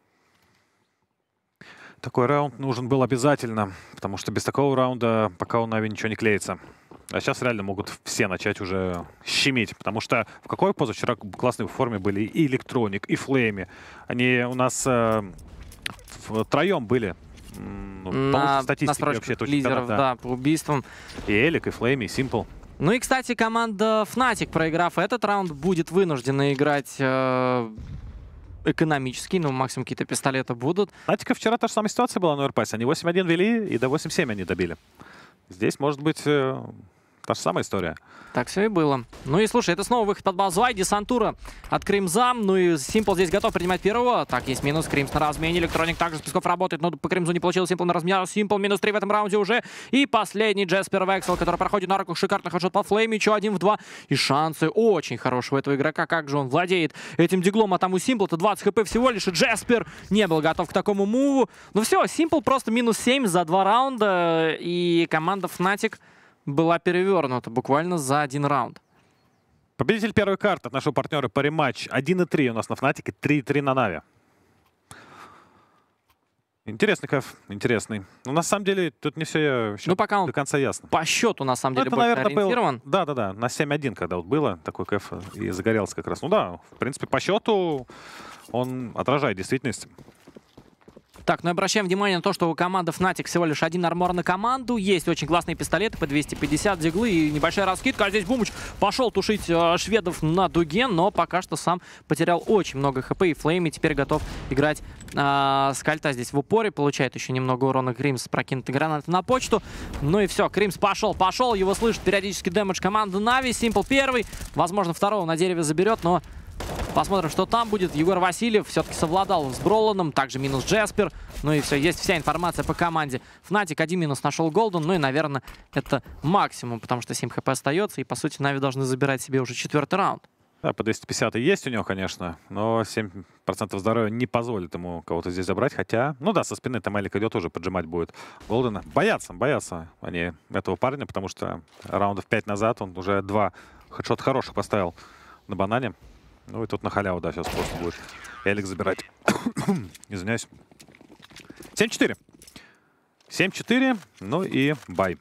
Speaker 2: Такой раунд нужен был обязательно, потому что без такого раунда пока у Нави ничего не клеится. А сейчас реально могут все начать уже щемить, потому что в какой позавчера классной форме были и Электроник, и Флейми. Они у нас э, втроем были. Ну,
Speaker 1: на
Speaker 2: настройках
Speaker 1: лидеров, да. да, по убийствам.
Speaker 2: И Элик, и Флейми, и Симпл.
Speaker 1: Ну и, кстати, команда Fnatic, проиграв этот раунд, будет вынуждена играть... Э экономический, ну, максимум какие-то пистолеты будут.
Speaker 2: Фнатика вчера та же самая ситуация была на Оверпассе. Они восемь один вели, и до восемь семь они добили. Здесь может быть э, Та же самая история.
Speaker 1: Так все и было. Ну и слушай, это снова выход под базу А, десантура от Кримза. Ну и Simple здесь готов принимать первого. Так, есть минус. Кримс на размене. Электроник также с Песков работает, но по Кримзу не получилось. Simple на размене. Simple минус три в этом раунде уже. И последний Джеспер Вексел, который проходит на руку. Шикарный хедшот по Флейме. Еще один в два. И шансы очень хорошие у этого игрока. Как же он владеет этим диглом. А там у Simple-то двадцать хп всего лишь. И Джеспер не был готов к такому муву. Ну все, Simple просто минус семь за два раунда. И команда Fnatic была перевернута буквально за один раунд.
Speaker 2: Победитель первой карты от нашего партнера по рематч. один и три у нас на Fnatic, три и три на Нави. Интересный кайф, интересный. Но на самом деле тут не все еще
Speaker 1: ну, пока он
Speaker 2: до конца ясно.
Speaker 1: По счету, на самом
Speaker 2: ну,
Speaker 1: деле,
Speaker 2: это,
Speaker 1: больше
Speaker 2: наверное,
Speaker 1: ориентирован.
Speaker 2: Был... Да, да, да. На семь один, когда вот было, такой кайф и загорелся как раз. Ну да, в принципе, по счету он отражает действительность.
Speaker 1: Так, ну и обращаем внимание на то, что у команды Fnatic всего лишь один армор на команду. Есть очень классные пистолеты по двести пятьдесят диглы и небольшая раскидка. А здесь Бумыч пошел тушить э, шведов на дуге, но пока что сам потерял очень много хп. И Флейми теперь готов играть э, с кольта здесь в упоре. Получает еще немного урона Кримс, прокинутый гранаты на почту. Ну и все, Кримс пошел, пошел. Его слышит периодически дэмэдж команды Нави. Simple первый. Возможно, второго на дереве заберет, но... Посмотрим, что там будет. Егор Васильев все-таки совладал с Броланом. Также минус Джеспер. Ну и все, есть вся информация по команде. Fnatic один минус нашел Голден. Ну и, наверное, это максимум, потому что семь хп остается. И, по сути, Нави должны забирать себе уже четвертый раунд.
Speaker 2: Да, по двести пятьдесят и есть у него, конечно. Но семь процентов здоровья не позволит ему кого-то здесь забрать. Хотя, ну да, со спины там Элик идет, уже поджимать будет Голдена. Боятся, боятся они этого парня, потому что раундов пять назад он уже два хедшота хороших поставил на банане. Ну и тут на халяву, да, сейчас просто будет Элик забирать. Извиняюсь. семь четыре. семь четыре, ну и бай.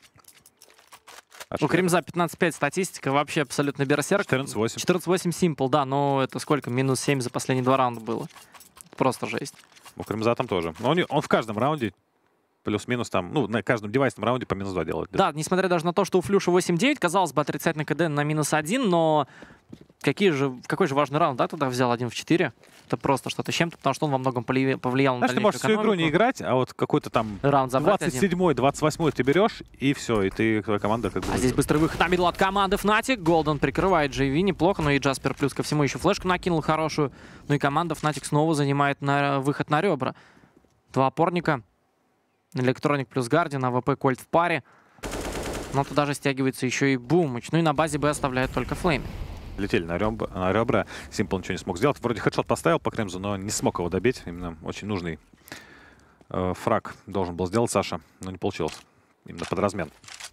Speaker 1: У Кримза пятнадцать пять статистика, вообще абсолютно берсерк.
Speaker 2: четырнадцать восемь.
Speaker 1: четырнадцать восемь Simple, да, но это сколько? Минус семь за последние два раунда было. Просто жесть.
Speaker 2: У Кримза там тоже. Но он, он в каждом раунде плюс-минус там, ну, на каждом девайсном раунде по минус два делает.
Speaker 1: Да, несмотря даже на то, что у Флюша восемь девять, казалось бы, отрицательный КД на минус один, но какие же, какой же важный раунд, да, тогда взял один в четыре. Это просто что-то с чем-то, потому что он во многом повлиял на
Speaker 2: Знаешь, ты можешь всю игру не играть, а вот какой-то там
Speaker 1: раунд
Speaker 2: двадцать седьмой, двадцать восьмой ты берешь, и все, и ты, твоя команда как бы...
Speaker 1: А здесь быстрый выход на мидл от команды Fnatic. Голден прикрывает джей ви неплохо, но и Джаспер плюс ко всему еще флешку накинул хорошую. Ну и команда Fnatic снова занимает на, выход на ребра. Два опорника. Электроник плюс Гардиан, АВП Кольт в паре. Но туда же стягивается еще и Бумыч. Ну и на базе Б оставляет только Флейм.
Speaker 2: Летели на ребра, на ребра. Simple ничего не смог сделать. Вроде хедшот поставил по Кремзу, но не смог его добить. Именно очень нужный э, фраг должен был сделать Саша, но не получилось. Именно под размен.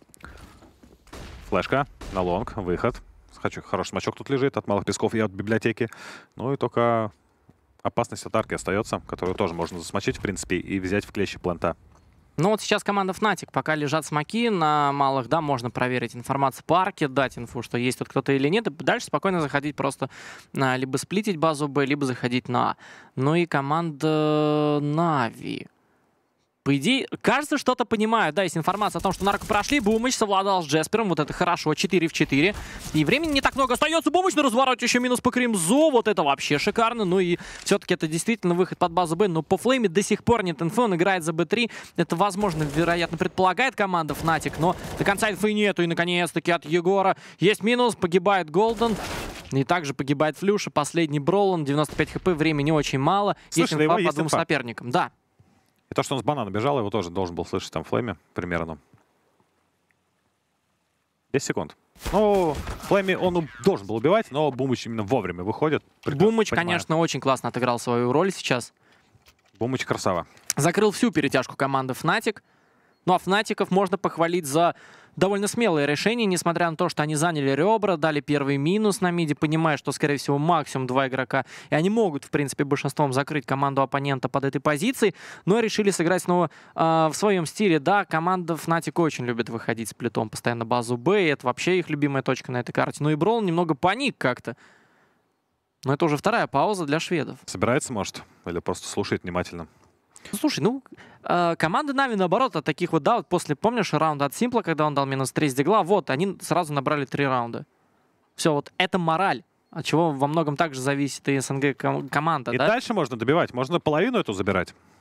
Speaker 2: Флешка на лонг, выход. Хочу, хороший смачок тут лежит от малых песков и от библиотеки. Ну и только опасность от арки остается, которую тоже можно засмочить, в принципе, и взять в клещи планта.
Speaker 1: Ну вот сейчас команда Fnatic, пока лежат смоки на малых, да, можно проверить информацию по арке, дать инфу, что есть тут кто-то или нет, и дальше спокойно заходить просто на, либо сплитить базу Б, либо заходить на А. Ну и команда Нави. По идее, кажется, что-то понимают. Да, есть информация о том, что на арку прошли. Бумыч совладал с Джеспером. Вот это хорошо. четыре в четыре. И времени не так много остается. Бумыч на развороте. Еще минус по Кримзу. Вот это вообще шикарно. Ну и все-таки это действительно выход под базу Б. Но по Флейме до сих пор нет инфы. Он играет за Б три. Это, возможно, вероятно, предполагает команда Fnatic. Но до конца инфы нету. И, наконец-таки, от Егора есть минус. Погибает Голден. И также погибает Флюша. Последний Бролан. девяносто пять хп. Времени очень мало.
Speaker 2: Слышали,
Speaker 1: есть инфа по
Speaker 2: есть
Speaker 1: двум
Speaker 2: инфа.
Speaker 1: соперникам. Да.
Speaker 2: И то, что он с банана бежал, его тоже должен был слышать там в Флейме примерно. десять секунд. Ну, Флейме он должен был убивать, но Бумыч именно вовремя выходит.
Speaker 1: Бумыч, конечно, очень классно отыграл свою роль сейчас.
Speaker 2: Бумыч красава.
Speaker 1: Закрыл всю перетяжку команды Fnatic. Ну а Фнатиков можно похвалить за довольно смелое решение, несмотря на то, что они заняли ребра, дали первый минус на миде, понимая, что, скорее всего, максимум два игрока. И они могут, в принципе, большинством закрыть команду оппонента под этой позицией, но решили сыграть снова э, в своем стиле. Да, команда Fnatic очень любит выходить с плитом постоянно базу Б, и это вообще их любимая точка на этой карте. Ну и Брол немного паник как-то. Но это уже вторая пауза для шведов.
Speaker 2: Собирается, может? Или просто слушает внимательно?
Speaker 1: Ну, слушай, ну, э, команда Нави, наоборот, от таких вот, да, вот после, помнишь, раунда от Симпла, когда он дал минус три с дигла, вот, они сразу набрали три раунда. Все, вот это мораль, от чего во многом также зависит и СНГ ком команда,
Speaker 2: и
Speaker 1: да?
Speaker 2: дальше можно добивать, можно половину эту забирать.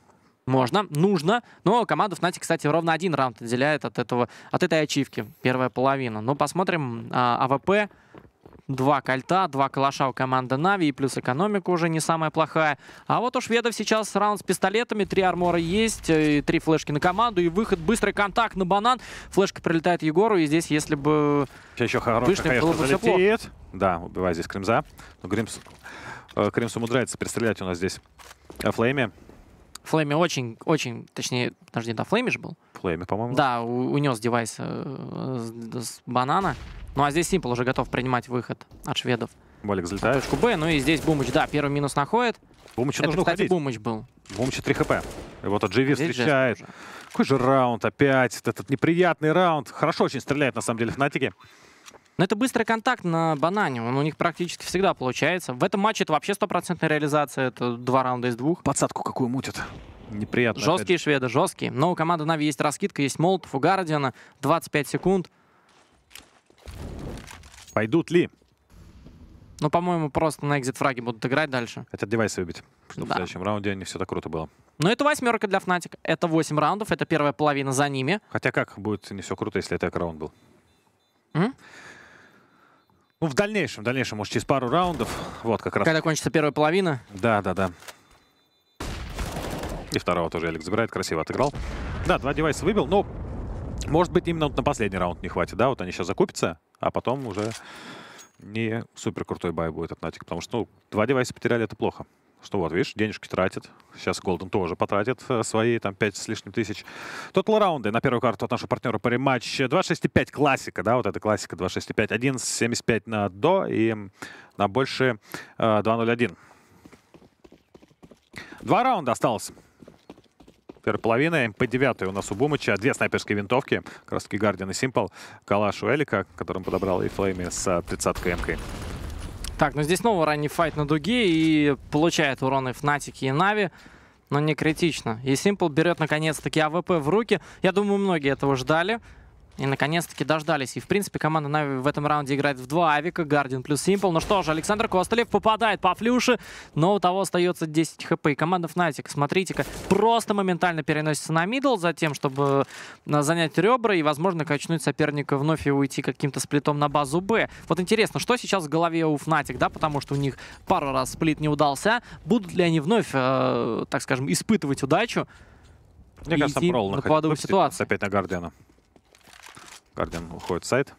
Speaker 1: Можно, нужно. Но команда Fnatic, кстати, ровно один раунд отделяет от, этого, от этой ачивки. Первая половина. Но посмотрим. А, АВП. Два кольта, два калаша у команды Нави, и плюс экономика уже не самая плохая. А вот у шведов сейчас раунд с пистолетами, три армора есть, и три флешки на команду, и выход, быстрый контакт на банан. Флешка прилетает Егору, и здесь, если бы
Speaker 2: еще хороший,
Speaker 1: вышли,
Speaker 2: конечно,
Speaker 1: было бы все плохо.
Speaker 2: залетит. Да, убивает здесь Кримза. Но Гримс, э, Кримс умудряется перестрелять у нас здесь Флейми.
Speaker 1: Флейми очень, очень, точнее, подожди, да, Флейми же был?
Speaker 2: Флейми, по-моему.
Speaker 1: Да, у, унес девайс э, с, с банана. Ну а здесь Simple уже готов принимать выход от шведов.
Speaker 2: Болик залетает.
Speaker 1: Точку Б, ну и здесь Бумыч, да, первый минус находит.
Speaker 2: Бумычу
Speaker 1: Это,
Speaker 2: нужно
Speaker 1: кстати,
Speaker 2: уходить.
Speaker 1: Бумыч был.
Speaker 2: Бумычу три хп. И вот от джи ви
Speaker 1: Здесь
Speaker 2: встречает.
Speaker 1: жест уже.
Speaker 2: Какой же раунд опять. Этот неприятный раунд. Хорошо очень стреляет, на самом деле, Фнатики.
Speaker 1: Но это быстрый контакт на банане. Он у них практически всегда получается. В этом матче это вообще стопроцентная реализация. Это два раунда из двух.
Speaker 2: Подсадку какую мутят. Неприятно.
Speaker 1: Жесткие шведы, жесткие. Но у команды Нави есть раскидка, есть молотов у Гардиана. двадцать пять секунд.
Speaker 2: Пойдут ли?
Speaker 1: Ну, по-моему, просто на экзит-фраге будут играть дальше.
Speaker 2: Хотят девайсы выбить. Чтобы
Speaker 1: Да.
Speaker 2: в следующем раунде не все так круто было.
Speaker 1: Но это восьмерка для Fnatic. Это восемь раундов. Это первая половина за ними.
Speaker 2: Хотя как будет не все круто, если это раунд был?
Speaker 1: М?
Speaker 2: Ну, в дальнейшем, в дальнейшем, может, через пару раундов. Вот как раз.
Speaker 1: Когда кончится первая половина.
Speaker 2: Да, да, да. И второго тоже Элик забирает, красиво отыграл. Да, два девайса выбил, но, может быть, именно вот на последний раунд не хватит, да? Вот они сейчас закупятся, а потом уже не супер крутой бай будет от Fnatic, потому что, ну, два девайса потеряли, это плохо. Что вот, видишь, денежки тратит. Сейчас Голден тоже потратит э, свои, там, пять с лишним тысяч. Тотал раунды на первую карту от нашего партнера по рематч. двадцать шесть и пять классика, да, вот это классика двадцать шесть и пять. одиннадцать семьдесят пять на до и на больше э, два ноль один. Два раунда осталось. Первой половины. По девятой у нас у Бумыча. Две снайперские винтовки. Как раз таки Гардиан и Simple. Калаш у Элика, которым подобрал и Флейми с тридцаткой эмкой. Так,
Speaker 1: ну здесь снова ранний файт на дуге, и получает урон и Fnatic, и Нави, но не критично. И Simple берет наконец-таки АВП в руки. Я думаю, многие этого ждали. И наконец-таки дождались. И, в принципе, команда Нави в этом раунде играет в два авика. Гардиан плюс Simple. Ну что же, Александр Костылев попадает по флюше, но у того остается десять хп. И команда Fnatic, смотрите-ка, просто моментально переносится на мидл за тем, чтобы занять ребра и, возможно, качнуть соперника вновь и уйти каким-то сплитом на базу Б. Вот интересно, что сейчас в голове у Fnatic, да, потому что у них пару раз сплит не удался. Будут ли они вновь, э, так скажем, испытывать удачу?
Speaker 2: Мне кажется, Прол
Speaker 1: на поводу ситуации.
Speaker 2: Опять на Гардиана. Гардиан уходит в сайт.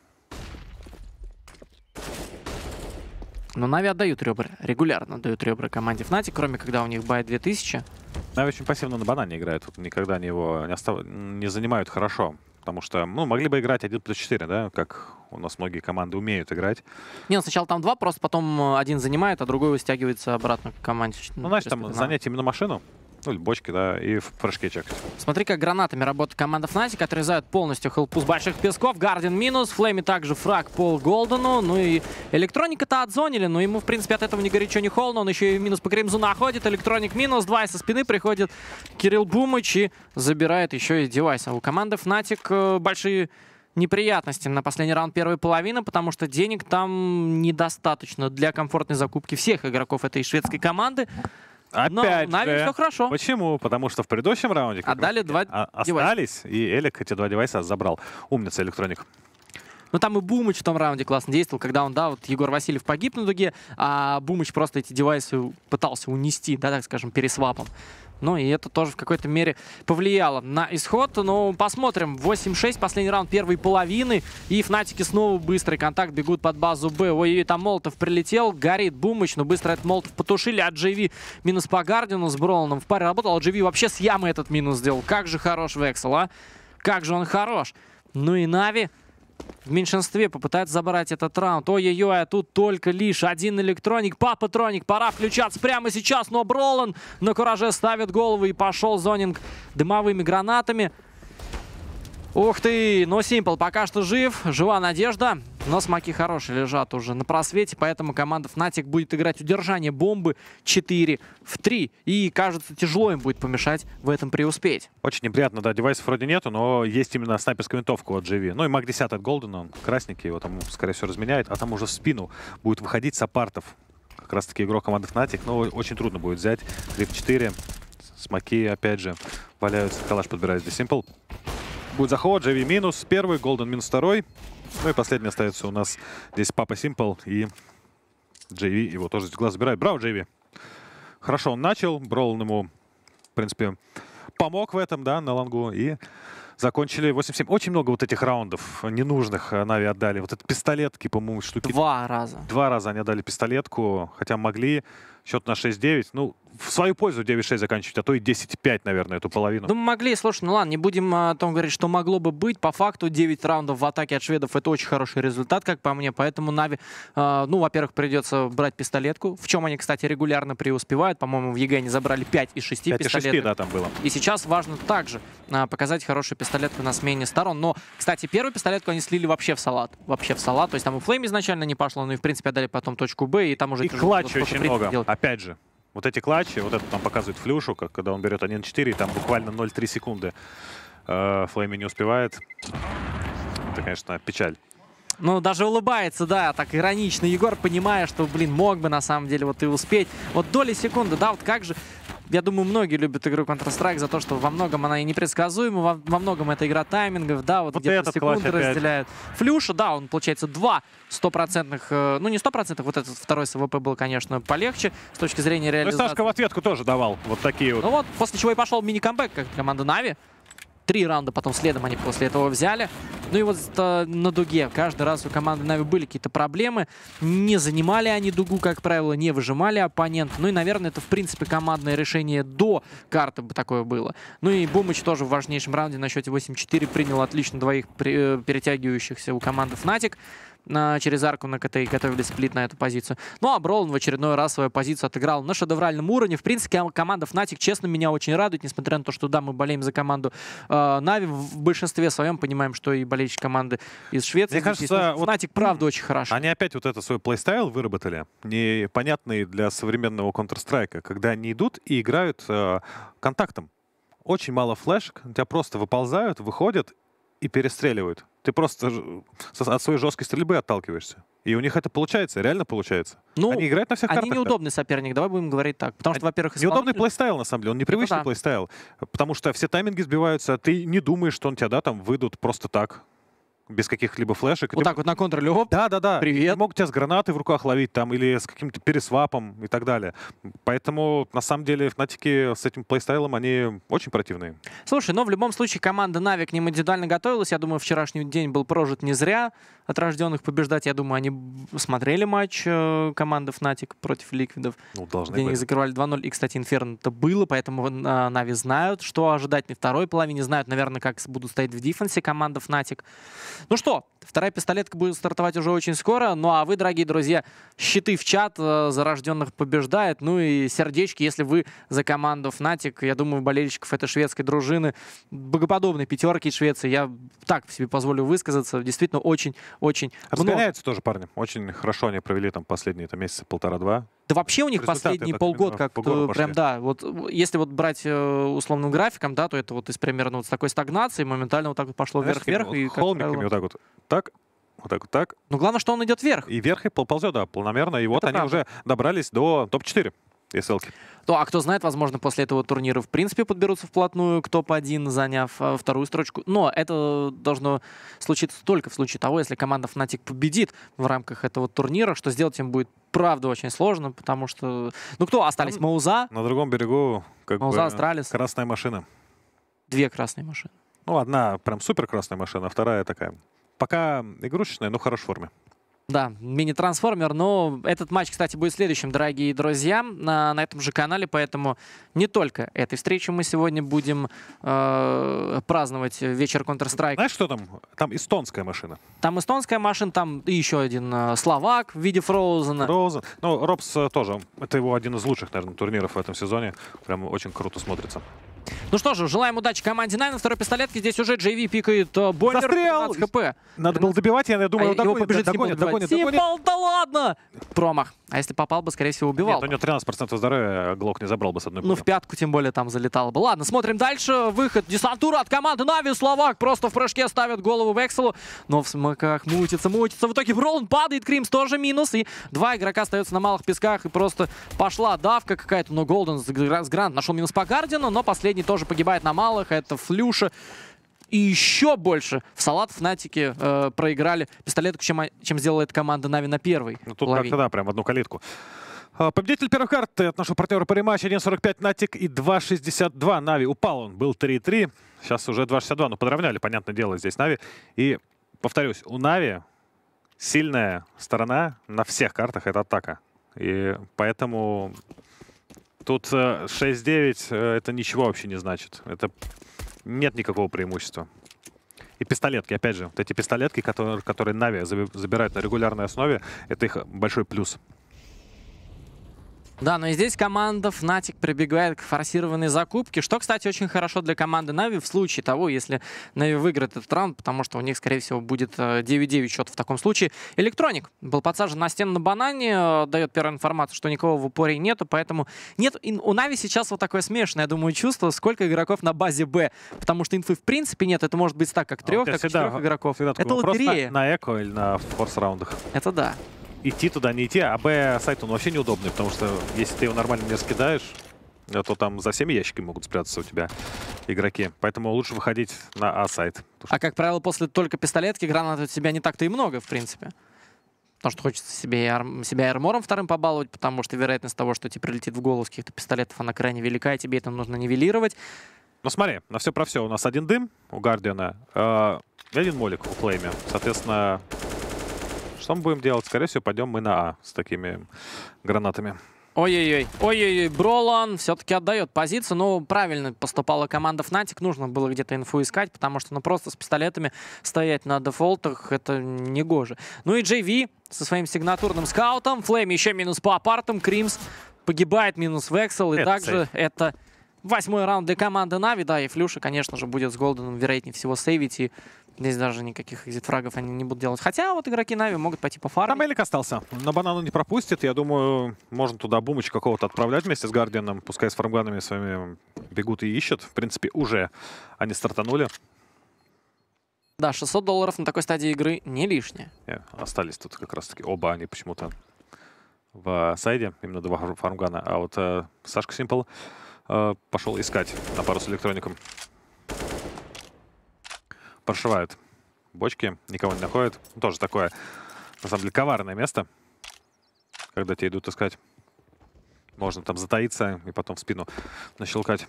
Speaker 1: Но Нави отдают ребра, регулярно отдают ребра команде Fnatic, кроме когда у них бай две тысячи.
Speaker 2: Нави очень пассивно на банане играют. Вот никогда они его не, остав... не занимают хорошо. Потому что, ну, могли бы играть один плюс четыре, да, как у нас многие команды умеют играть.
Speaker 1: Не, ну сначала там два, просто потом один занимает, а другой стягивается обратно к команде.
Speaker 2: Ну, значит, там занять именно машину. Ну, или бочки, да, и в фрешке чекать.
Speaker 1: Смотри, как гранатами работает команда Fnatic. Отрезают полностью хелпу с больших песков. Гардиан минус. Флейми также фраг по Голдену. Ну и Электроника-то отзонили, но ему, в принципе, от этого ни горячо, ни холодно. Он еще и минус по Кримзу находит. Электроник минус. Два со спины приходит Кирилл Бумыч и забирает еще и девайс. А у команды Fnatic большие неприятности на последний раунд первой половины, потому что денег там недостаточно для комфортной закупки всех игроков этой шведской команды.
Speaker 2: Опять
Speaker 1: Но Нави
Speaker 2: же.
Speaker 1: все хорошо.
Speaker 2: Почему? Потому что в предыдущем раунде
Speaker 1: Отдали два
Speaker 2: остались, и Элик эти два девайса забрал. Умница, Электроник.
Speaker 1: Ну там и Бумыч в том раунде классно действовал, когда он, да, вот Егор Васильев погиб на дуге, а Бумыч просто эти девайсы пытался унести, да, так скажем, пересвапом. Ну и это тоже в какой-то мере повлияло на исход. Ну, посмотрим. восемь шесть, последний раунд первой половины. И Фнатики снова быстрый контакт, бегут под базу Б. Ой-ой, там Молотов прилетел, горит Бумыч, но быстро этот Молотов потушили. А джей ви минус по Гардиану с Броланом в паре работал. А джей ви вообще с ямы этот минус сделал. Как же хорош Вексел, а? Как же он хорош. Ну и Нави в меньшинстве попытается забрать этот раунд. Ой-ой-ой, а тут только лишь один электроник. Папатроник, пора включаться прямо сейчас. Но Бролан на кураже ставит голову и пошел зонинг дымовыми гранатами. Ух ты, но Simple пока что жив, жива надежда. Но смоки хорошие лежат уже на просвете, поэтому команда Fnatic будет играть удержание бомбы четыре в три. И, кажется, тяжело им будет помешать в этом преуспеть.
Speaker 2: Очень неприятно, да, девайсов вроде нету, но есть именно снайперская винтовка от джей ви. Ну и Мак десять от Голдена, он красненький, его там, скорее всего, разменяет. А там уже в спину будет выходить Сапартов. Как раз таки игрок команды Fnatic, но очень трудно будет взять три в четыре Смоки, опять же, валяются. Калаш подбирает здесь Simple. Будет заход, джей ви минус первый, Golden минус второй. Ну и последний остается у нас здесь Папа Simple и джей ви его тоже глаз забирает. Браво, джей ви. Хорошо он начал, Бролан ему, в принципе, помог в этом, да, на лонгу. И закончили восемь семь. Очень много вот этих раундов ненужных Нави отдали. Вот это пистолетки, по-моему, штуки.
Speaker 1: Два раза.
Speaker 2: Два раза они отдали пистолетку, хотя могли. Счет на шесть девять. Ну, в свою пользу девять шесть заканчивать, а то и десять пять, наверное, эту половину.
Speaker 1: Ну, могли, слушай, ну ладно, не будем о том говорить, что могло бы быть. По факту девять раундов в атаке от шведов — это очень хороший результат, как по мне. Поэтому Нави, э, ну, во-первых, придется брать пистолетку, в чем они, кстати, регулярно преуспевают. По-моему, в ЕГЭ они забрали пять из шести пистолеток. пять из шести,
Speaker 2: да, там было.
Speaker 1: И сейчас важно также э, показать хорошую пистолетку на смене сторон. Но, кстати, первую пистолетку они слили вообще в салат. Вообще в салат. То есть там и Флейм изначально не пошло, но и, в принципе, отдали потом точку Б, и там уже...
Speaker 2: И клатча очень много. Делать. Опять же. Вот эти клатчи, вот это там показывает Флюшу, как, когда он берет один четыре, и там буквально ноль три секунды э, Флейми не успевает. Это, конечно, печаль.
Speaker 1: Ну, даже улыбается, да, так иронично Егор, понимая, что, блин, мог бы на самом деле вот и успеть. Вот доли секунды, да, вот как же... Я думаю, многие любят игру Counter-Strike за то, что во многом она и непредсказуема, во, во многом это игра таймингов, да, вот, вот где-то секунды разделяют. Флюша, да, он, получается, два стопроцентных, э, ну не стопроцентных, вот этот второй с АВП был, конечно, полегче с точки зрения реализации.
Speaker 2: Ну, Сашка в ответку тоже давал вот такие вот.
Speaker 1: Ну вот, после чего и пошел мини-камбэк, как команда Нави. Три раунда потом следом они после этого взяли. Ну и вот э, на дуге. Каждый раз у команды Нави были какие-то проблемы. Не занимали они дугу, как правило, не выжимали оппонента. Ну и, наверное, это, в принципе, командное решение до карты бы такое было. Ну и Бумыч тоже в важнейшем раунде на счете восемь четыре принял отлично двоих при, э, перетягивающихся у команды Fnatic. На, через арку на КТ и готовили сплит на эту позицию. Ну а Бролан в очередной раз свою позицию отыграл на шедевральном уровне. В принципе, команда Fnatic, честно, меня очень радует, несмотря на то, что да, мы болеем за команду э, Нави. В большинстве своем понимаем, что и болельщики команды из Швеции.
Speaker 2: Мне кажется, вот
Speaker 1: Fnatic, правда, очень хорошо.
Speaker 2: Они опять вот это свой плейстайл выработали, непонятный для современного Counter-Strike, когда они идут и играют э, контактом. Очень мало флешек, у тебя просто выползают, выходят и перестреливают. Ты просто от своей жесткой стрельбы отталкиваешься. И у них это получается, реально получается. Ну, они играют на всех картах.
Speaker 1: Они неудобный соперник, давай будем говорить так. Потому что, во-первых,
Speaker 2: неудобный плейстайл, на самом деле, он непривычный да. плейстайл. Потому что все тайминги сбиваются, ты не думаешь, что он тебя, да, там выйдут просто так. Без каких-либо флешек.
Speaker 1: Вот
Speaker 2: ты...
Speaker 1: так вот на контроле. Оп,
Speaker 2: да, да, да.
Speaker 1: Привет.
Speaker 2: Могут тебя с гранатой в руках ловить там или с каким-то пересвапом и так далее. Поэтому, на самом деле, Фнатики с этим плейстайлом, они очень противные.
Speaker 1: Слушай, но в любом случае команда Нави к ним индивидуально готовилась. Я думаю, вчерашний день был прожит не зря. От рожденных побеждать, я думаю, они смотрели матч э, команды Fnatic против Ликвидов.
Speaker 2: Ну, должны
Speaker 1: где
Speaker 2: быть.
Speaker 1: Они закрывали два ноль. И, кстати, Инферно это было, поэтому э, Нави знают, что ожидать на второй половине. Знают, наверное, как будут стоять в дефенсе команда Fnatic. Ну что, вторая пистолетка будет стартовать уже очень скоро. Ну а вы, дорогие друзья, щиты в чат, э, за рожденных побеждает. Ну и сердечки, если вы за команду Fnatic. Я думаю, болельщиков этой шведской дружины, богоподобной пятерки Швеции, я так себе позволю высказаться, действительно очень очень
Speaker 2: разгоняются тоже парни. Очень хорошо они провели там последние там, месяца полтора-два.
Speaker 1: Да вообще у них последние полгода как по прям, да, вот если вот брать э, условным графиком, да, то это вот из примерно вот с такой стагнации моментально вот так вот пошло вверх-вверх.
Speaker 2: Вот
Speaker 1: и
Speaker 2: холмиками правило... вот так вот, так, вот так вот, так.
Speaker 1: Ну главное, что он идет вверх.
Speaker 2: И вверх и ползет, да, планомерно. И это вот правда. Они уже добрались до топ четыре. СЛки.
Speaker 1: То, а кто знает, возможно, после этого турнира в принципе подберутся вплотную к топ один, заняв а, вторую строчку. Но это должно случиться только в случае того, если команда Fnatic победит в рамках этого турнира, что сделать им будет, правда, очень сложно, потому что... Ну, кто остались?
Speaker 2: Там,
Speaker 1: Мауза?
Speaker 2: На другом берегу как
Speaker 1: Мауза,
Speaker 2: бы
Speaker 1: Астралис.
Speaker 2: Красная машина.
Speaker 1: Две красные машины.
Speaker 2: Ну, одна прям супер красная машина, а вторая такая. Пока игрушечная, но в хорошей форме.
Speaker 1: Да, мини-трансформер, но этот матч, кстати, будет следующим, дорогие друзья, на, на этом же канале, поэтому не только этой встречи мы сегодня будем э, праздновать вечер Counter-Strike.
Speaker 2: Знаешь, что там? Там эстонская машина.
Speaker 1: Там эстонская машина, там и еще один э, словак в виде Фроузена.
Speaker 2: Фроузен. Ну, Робс тоже, это его один из лучших, наверное, турниров в этом сезоне. Прям очень круто смотрится.
Speaker 1: Ну что же, желаем удачи команде Nine. На второй пистолетке здесь уже джей ви пикает э, Бомбер.
Speaker 2: Застрял!
Speaker 1: пятнадцать хп.
Speaker 2: Надо было добивать, я думаю,
Speaker 1: А
Speaker 2: догонит,
Speaker 1: его побежит
Speaker 2: догонит,
Speaker 1: Симпл
Speaker 2: догонит,
Speaker 1: добивать.
Speaker 2: догонит.
Speaker 1: Симпл, да ладно! Промах. А если попал бы, скорее всего, убивал.
Speaker 2: Нет, у него тринадцать процентов здоровья, Глок не забрал бы с одной пули.
Speaker 1: Ну, в пятку, тем более, там залетало бы. Ладно, смотрим дальше. Выход. Десантура от команды Нави. Словак просто в прыжке ставит голову Векселу. Но в смоках мутится, мутится. В итоге Бролан падает. Кримс тоже минус. И два игрока остаются на малых песках. И просто пошла давка какая-то. Но Голден с Грант нашел минус по Гардину. Но последний тоже погибает на малых. Это Флюша. И еще больше в салат Фнатики э, проиграли пистолетку, чем, чем сделала эта команда Нави на первой.
Speaker 2: Ну, тут как-то да, прям в одну калитку. Победитель первой карты от нашего партнера по рематчу один сорок пять Натик и два шестьдесят два Нави. Упал он, был три три. Сейчас уже два шестьдесят два. Ну, подровняли, понятное дело, здесь Нави. И, повторюсь, у Нави сильная сторона на всех картах — это атака. И поэтому тут шесть девять это ничего вообще не значит. Это нет никакого преимущества. И пистолетки, опять же, вот эти пистолетки, которые, которые Нави забирают на регулярной основе, это их большой плюс.
Speaker 1: Да, но и здесь команда Fnatic прибегает к форсированной закупке, что, кстати, очень хорошо для команды Нави в случае того, если Нави выиграет этот раунд, потому что у них, скорее всего, будет девять девять счет в таком случае. Электроник был подсажен на стену на банане, дает первую информацию, что никого в упоре нету, поэтому нет, у Нави сейчас вот такое смешанное, я думаю, чувство, сколько игроков на базе Б, потому что инфы в принципе нет, это может быть так, как трех, а как всегда, четырех игроков. Это лотерея.
Speaker 2: На, на эко или на форс-раундах.
Speaker 1: Это да.
Speaker 2: Идти туда, не идти, а Б-сайт он вообще неудобный, потому что если ты его нормально не раскидаешь, то там за всеми ящиками могут спрятаться у тебя игроки. Поэтому лучше выходить на А-сайт.
Speaker 1: А как правило, после только пистолетки гранат от себя не так-то и много, в принципе. Потому что хочется себе и ар... себя и армором вторым побаловать, потому что вероятность того, что тебе прилетит в голову с каких-то пистолетов, она крайне велика, и тебе это нужно нивелировать.
Speaker 2: Ну смотри, на все про все. У нас один дым у Гардиана э, и один молик у Флейме. Соответственно... Что мы будем делать? Скорее всего, пойдем мы на А с такими гранатами.
Speaker 1: Ой-ой-ой, ой-ой-ой, Бролан все-таки отдает позицию. Ну, правильно поступала команда Fnatic. Нужно было где-то инфу искать, потому что ну просто с пистолетами стоять на дефолтах — это не гоже. Ну и джей ви со своим сигнатурным скаутом. Флейм еще минус по апартам. Кримс погибает, минус Вексел. И это также сейф. Это восьмой раунд для команды Нави. Да, и Флюша, конечно же, будет с Голденом, вероятнее всего, сейвить. И здесь даже никаких экзит-фрагов они не будут делать. Хотя вот игроки Нави могут пойти по фарму.
Speaker 2: Там Элик остался. На банану не пропустит. Я думаю, можно туда бумыч какого-то отправлять вместе с Гардианом. Пускай с фармганами своими бегут и ищут. В принципе, уже они стартанули.
Speaker 1: Да, шестьсот долларов на такой стадии игры не лишнее.
Speaker 2: Yeah, остались тут как раз-таки оба они почему-то в сайде. Именно два фармгана. А вот э, Сашка Симпл э, пошел искать на пару с электроником. Прошивают бочки, никого не находят. Тоже такое, на самом деле, коварное место, когда тебя идут искать. Можно там затаиться и потом в спину нащелкать.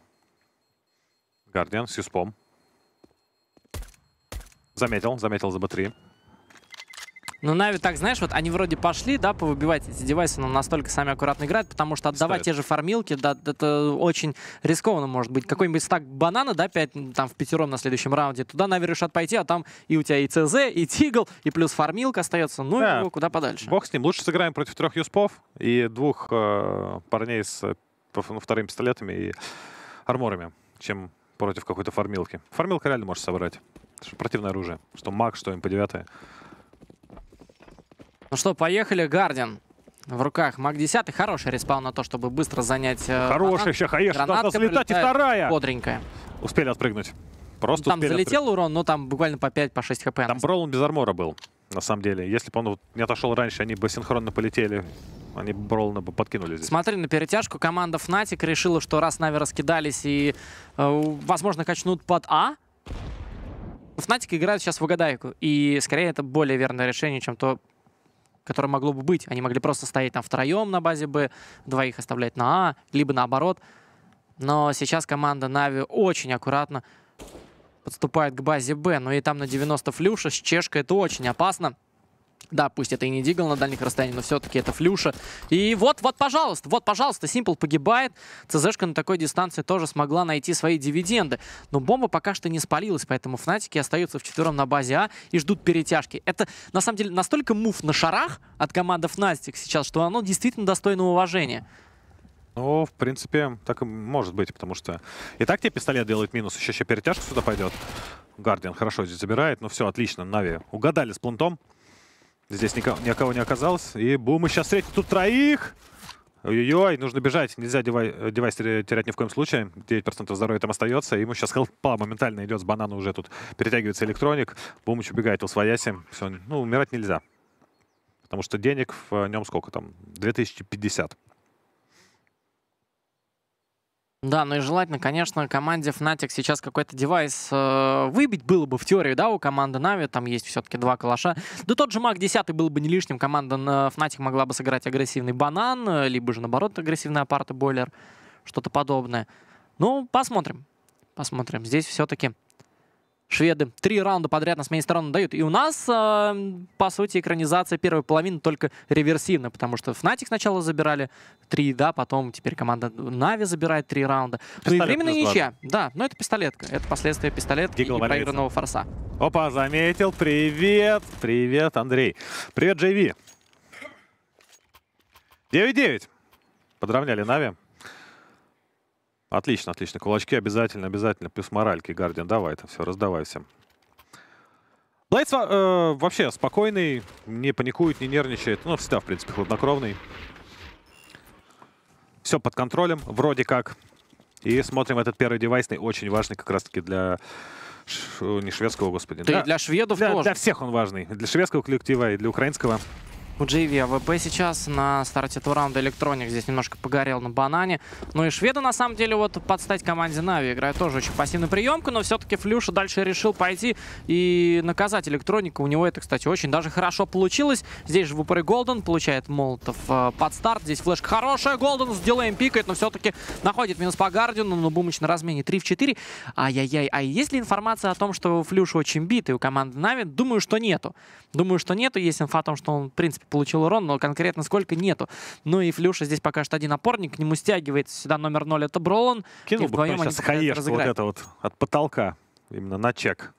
Speaker 2: Гардиан с юспом. Заметил, заметил за бэ три.
Speaker 1: Ну, Нави, так, знаешь, вот они вроде пошли, да, повыбивать эти девайсы, но настолько сами аккуратно играют, потому что отдавать Стоит. те же фармилки, да, это очень рискованно может быть. Какой-нибудь стак банана, да, пять, там, в пятером на следующем раунде, туда Нави решат пойти, а там и у тебя и цэ зэ, и Тигл, и плюс фармилка остается, ну, да. его куда подальше.
Speaker 2: Бог с ним. Лучше сыграем против трех юспов и двух э, парней с э, вторыми пистолетами и арморами, чем против какой-то фармилки. Фармилка реально может собрать. Это противное оружие. Что маг, что эм пэ девять.
Speaker 1: Ну что, поехали. Гардиан в руках. Маг десять. Хороший респаун на то, чтобы быстро занять э,
Speaker 2: Хороший, сейчас Хаеш должна залетать, и вторая.
Speaker 1: Бодренькая.
Speaker 2: Успели отпрыгнуть. Просто
Speaker 1: ну, там залетел
Speaker 2: отпрыг...
Speaker 1: урон, но там буквально по пять, по шесть хп.
Speaker 2: Там Бролан без армора был, на самом деле. Если бы он вот не отошел раньше, они бы синхронно полетели. Они бы Бролана бы подкинули здесь.
Speaker 1: Смотри на перетяжку. Команда Fnatic решила, что раз Нави раскидались и, э, возможно, качнут под А, Fnatic играют сейчас в угадайку. И, скорее, это более верное решение, чем то, которое могло бы быть. Они могли просто стоять там втроем на базе Б, двоих оставлять на А, либо наоборот. Но сейчас команда Нави очень аккуратно подступает к базе Б. Ну и там на девяносто Флюша с чешкой. Это очень опасно. Да, пусть это и не Дигл на дальних расстояниях, но все-таки это Флюша. И вот, вот, пожалуйста, вот, пожалуйста, Симпл погибает. ЦЗшка на такой дистанции тоже смогла найти свои дивиденды. Но бомба пока что не спалилась, поэтому Фнатики остаются вчетвером на базе А и ждут перетяжки. Это, на самом деле, настолько мув на шарах от команды Fnatic сейчас, что оно действительно достойно уважения.
Speaker 2: Ну, в принципе, так и может быть, потому что и так тебе пистолет делает минус, еще, еще перетяжка сюда пойдет. Гардиан хорошо здесь забирает, ну все, отлично, Нави угадали с плантом. Здесь никого, никого не оказалось, и бум, и сейчас встретит тут троих. Ой-ой-ой, нужно бежать, нельзя девай, девайс терять ни в коем случае. девять процентов здоровья там остается, ему сейчас хелпа моментально идет с банана, уже тут перетягивается электроник. Бумыч убегает у свояси, все, ну, умирать нельзя. Потому что денег в нем сколько там? две тысячи пятьдесят.
Speaker 1: Да, ну и желательно, конечно, команде Fnatic сейчас какой-то девайс э, выбить было бы в теории, да, у команды Na'Vi, там есть все-таки два калаша. Да тот же Мак десять был бы не лишним, команда Fnatic могла бы сыграть агрессивный банан, либо же, наоборот, агрессивный апарт и бойлер, что-то подобное. Ну, посмотрим, посмотрим. Здесь все-таки шведы три раунда подряд на смене сторон дают. И у нас, э, по сути, экранизация первой половины только реверсивна, потому что Fnatic сначала забирали три, да, потом теперь команда Na'Vi забирает три раунда. Ну и временная ничья. Да, но это пистолетка. Это последствия пистолетки
Speaker 2: Дигл
Speaker 1: и
Speaker 2: валяется.
Speaker 1: проигранного форса.
Speaker 2: Опа, заметил. Привет. Привет, Андрей. Привет, джей ви. девять девять. Подравняли Na'Vi. Отлично, отлично. Кулачки обязательно, обязательно. Плюс моральки, Гардиан. Давай это все, раздавай всем. Блейдс э, вообще спокойный, не паникует, не нервничает. Ну, всегда, в принципе, хладнокровный. Все под контролем, вроде как. И смотрим этот первый девайсный, очень важный как раз-таки для... Ш... Не шведского, господи.
Speaker 1: Да, для, для шведов
Speaker 2: для,
Speaker 1: тоже.
Speaker 2: Для всех он важный. Для шведского коллектива и для украинского.
Speaker 1: У джей ви АВП сейчас на старте этого раунда Электроник здесь немножко погорел на банане. Ну и шведы на самом деле вот под стать команде Na'Vi играют тоже очень пассивную приемку, но все-таки Флюша дальше решил пойти и наказать Электроника. У него это, кстати, очень даже хорошо получилось. Здесь же в упоре Голден получает молотов э, под старт. Здесь флешка хорошая, Голден с дилеем пикает, но все-таки находит минус по Гардиану, но Бумыч на размене три в четыре. Ай-яй-яй, а есть ли информация о том, что Флюша очень битый у команды Na'Vi? Думаю, что нету. Думаю, что нету. Есть инфа о том, что он, в принципе, получил урон, но конкретно сколько нету. Ну и Флюша здесь пока что один опорник, к нему стягивается сюда номер ноль, это Бролан.
Speaker 2: Кинул бы сейчас хаешку вот это вот от потолка, именно на чек.